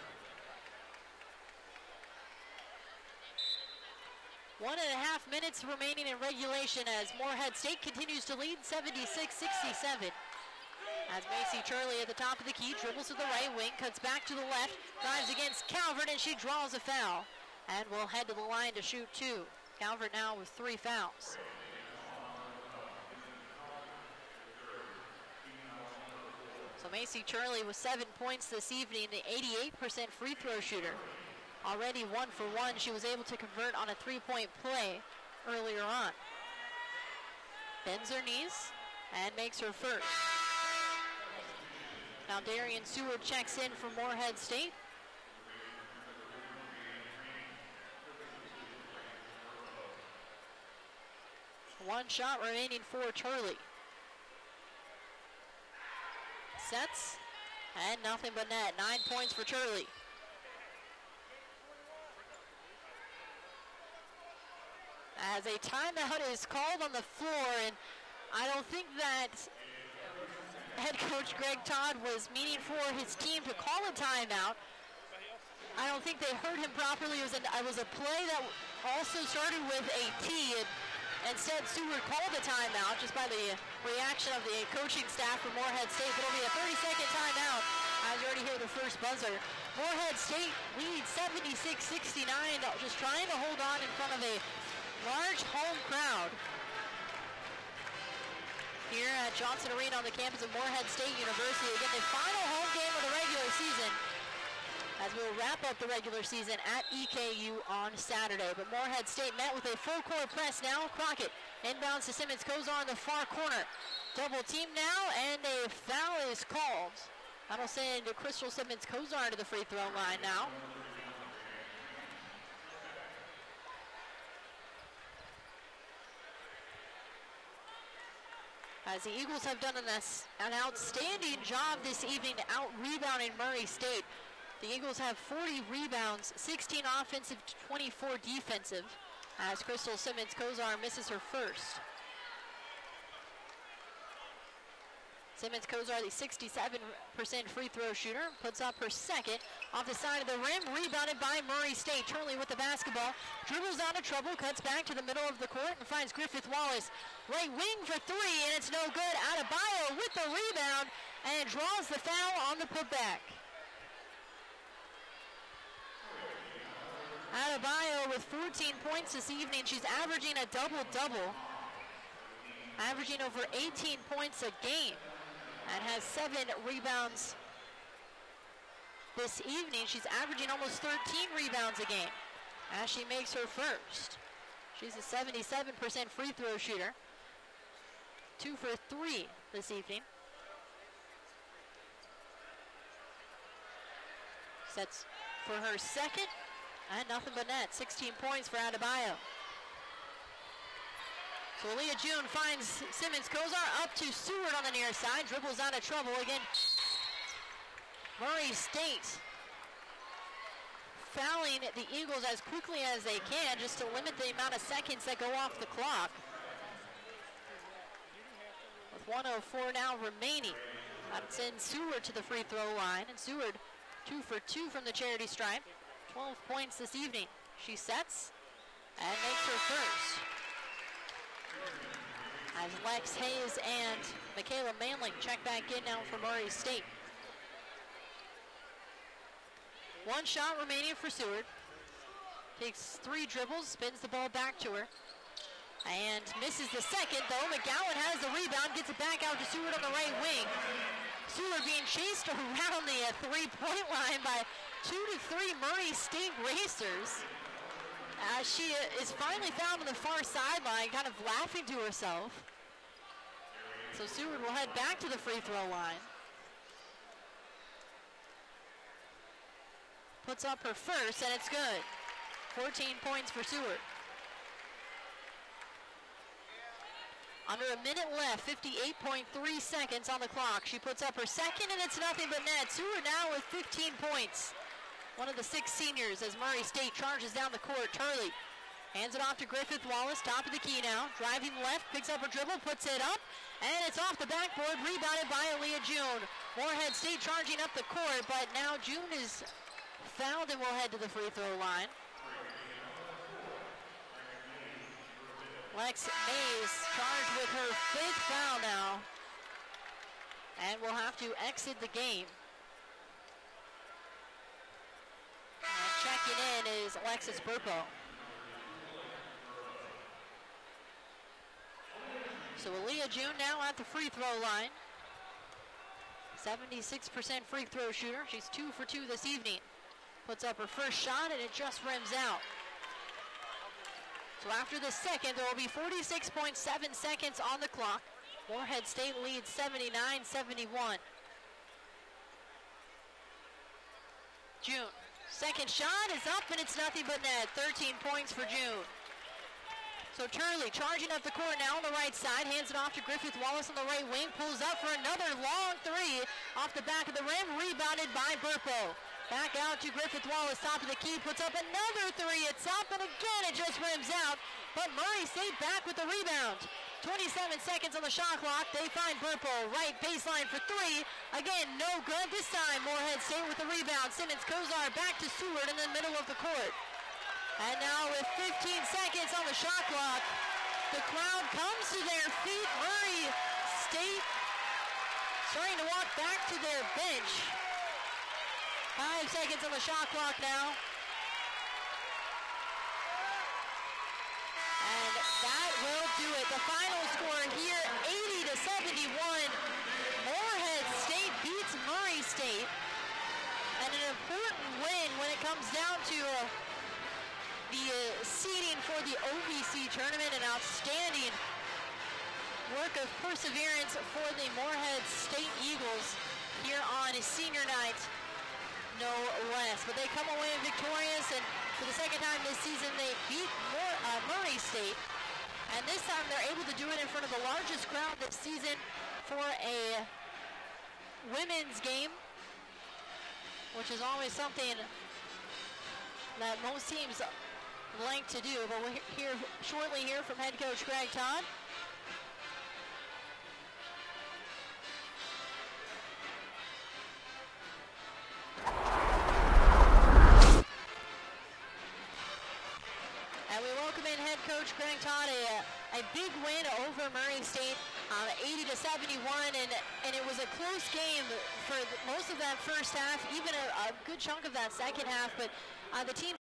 Speaker 1: One and a half minutes remaining in regulation as Morehead State continues to lead 76-67. As Macy Turley at the top of the key, dribbles to the right wing, cuts back to the left, drives against Calvert, and she draws a foul. And will head to the line to shoot 2. Calvert now with 3 fouls. So Macy Turley with 7 points this evening, the 88% free throw shooter. Already 1 for 1, she was able to convert on a 3-point play earlier on. Bends her knees and makes her first. Now Darian Seward checks in for Morehead State. One shot remaining for Turley. Sets, and nothing but net. 9 points for Turley. As a timeout is called on the floor, and I don't think that head coach Greg Todd was meaning for his team to call a timeout. I don't think they heard him properly. It was a play that also started with a T, and instead Seward called the timeout just by the reaction of the coaching staff for Morehead State. But it'll be a 30-second timeout as you already hear the first buzzer. Morehead State leads 76-69, just trying to hold on in front of a large home crowd here at Johnson Arena on the campus of Morehead State University. Again, the final home game of the regular season as we'll wrap up the regular season at EKU on Saturday. But Morehead State met with a full court press now. Crockett inbounds to Simmons Kozar in the far corner. Double team now, and a foul is called. That'll send Crystal Simmons Kozar to the free throw line now. As the Eagles have done an outstanding job this evening out-rebounding Murray State. The Eagles have 40 rebounds, 16 offensive, 24 defensive, as Crystal Simmons Kozar misses her first. Simmons Kozar, the 67% free throw shooter, puts up her second off the side of the rim, rebounded by Murray State. Turley with the basketball, dribbles out of trouble, cuts back to the middle of the court and finds Griffith Wallace. Right wing for 3, and it's no good. Adebayo with the rebound and draws the foul on the putback. Adebayo with 14 points this evening. She's averaging a double-double, averaging over 18 points a game, and has 7 rebounds this evening. She's averaging almost 13 rebounds a game as she makes her first. She's a 77% free throw shooter. 2 for 3 this evening. Sets for her second, and nothing but net. 16 points for Adebayo. So Leah June finds Simmons Kozar up to Seward on the near side. Dribbles out of trouble again. Murray State fouling the Eagles as quickly as they can just to limit the amount of seconds that go off the clock. With 1:04 now remaining, that sends Seward to the free throw line. And Seward 2 for 2 from the charity stripe. 12 points this evening. She sets and makes her first. As Lex Hayes and Michaela Manley check back in now for Murray State. One shot remaining for Seward. Takes 3 dribbles, spins the ball back to her. And misses the second, though. McGowan has the rebound, gets it back out to Seward on the right wing. Seward being chased around the 3-point line by 2 to 3 Murray State Racers. She is finally found on the far sideline, kind of laughing to herself. So Seward will head back to the free throw line. Puts up her first, and it's good. 14 points for Seward. Under a minute left, 58.3 seconds on the clock. She puts up her second, and it's nothing but net. Seward now with 15 points. One of the 6 seniors as Murray State charges down the court. Turley hands it off to Griffith Wallace, top of the key now. Driving left, picks up her dribble, puts it up, and it's off the backboard, rebounded by Aaliyah June. Moorhead State charging up the court, but now June is fouled and will head to the free throw line. Lex Mays charged with her 5th foul now, and will have to exit the game. And checking in is Alexis Burpo. So Aaliyah June now at the free throw line. 76% free throw shooter. She's 2 for 2 this evening. Puts up her first shot, and it just rims out. So after the second, there will be 46.7 seconds on the clock. Moorhead State leads 79-71. June, second shot is up, and it's nothing but net. 13 points for June. So Turley charging up the court now on the right side, hands it off to Griffith Wallace on the right wing, pulls up for another long 3 off the back of the rim, rebounded by Burpo. Back out to Griffith Wallace, top of the key, puts up another 3. It's up, and again it just rims out. But Murray State back with the rebound. 27 seconds on the shot clock. They find Burpo, right baseline for 3. Again, no good. This time, Moorhead State with the rebound. Simmons Kozar back to Seward in the middle of the court. And now with 15 seconds on the shot clock, the crowd comes to their feet. Murray State starting to walk back to their bench. 5 seconds on the shot clock now. And that will do it. The final score here, 80-71. Moorhead State beats Murray State. And an important win when it comes down to the seeding for the OVC tournament. An outstanding work of perseverance for the Moorhead State Eagles here on senior night. No less, but they come away victorious, and for the second time this season they beat Murray State, and this time they're able to do it in front of the largest crowd this season for a women's game, which is always something that most teams like to do. But we'll hear shortly here from head coach Greg Todd. And we welcome in head coach Greg Todd. A big win over Murray State, 80-71, and it was a close game for most of that first half, even a good chunk of that second half, but the team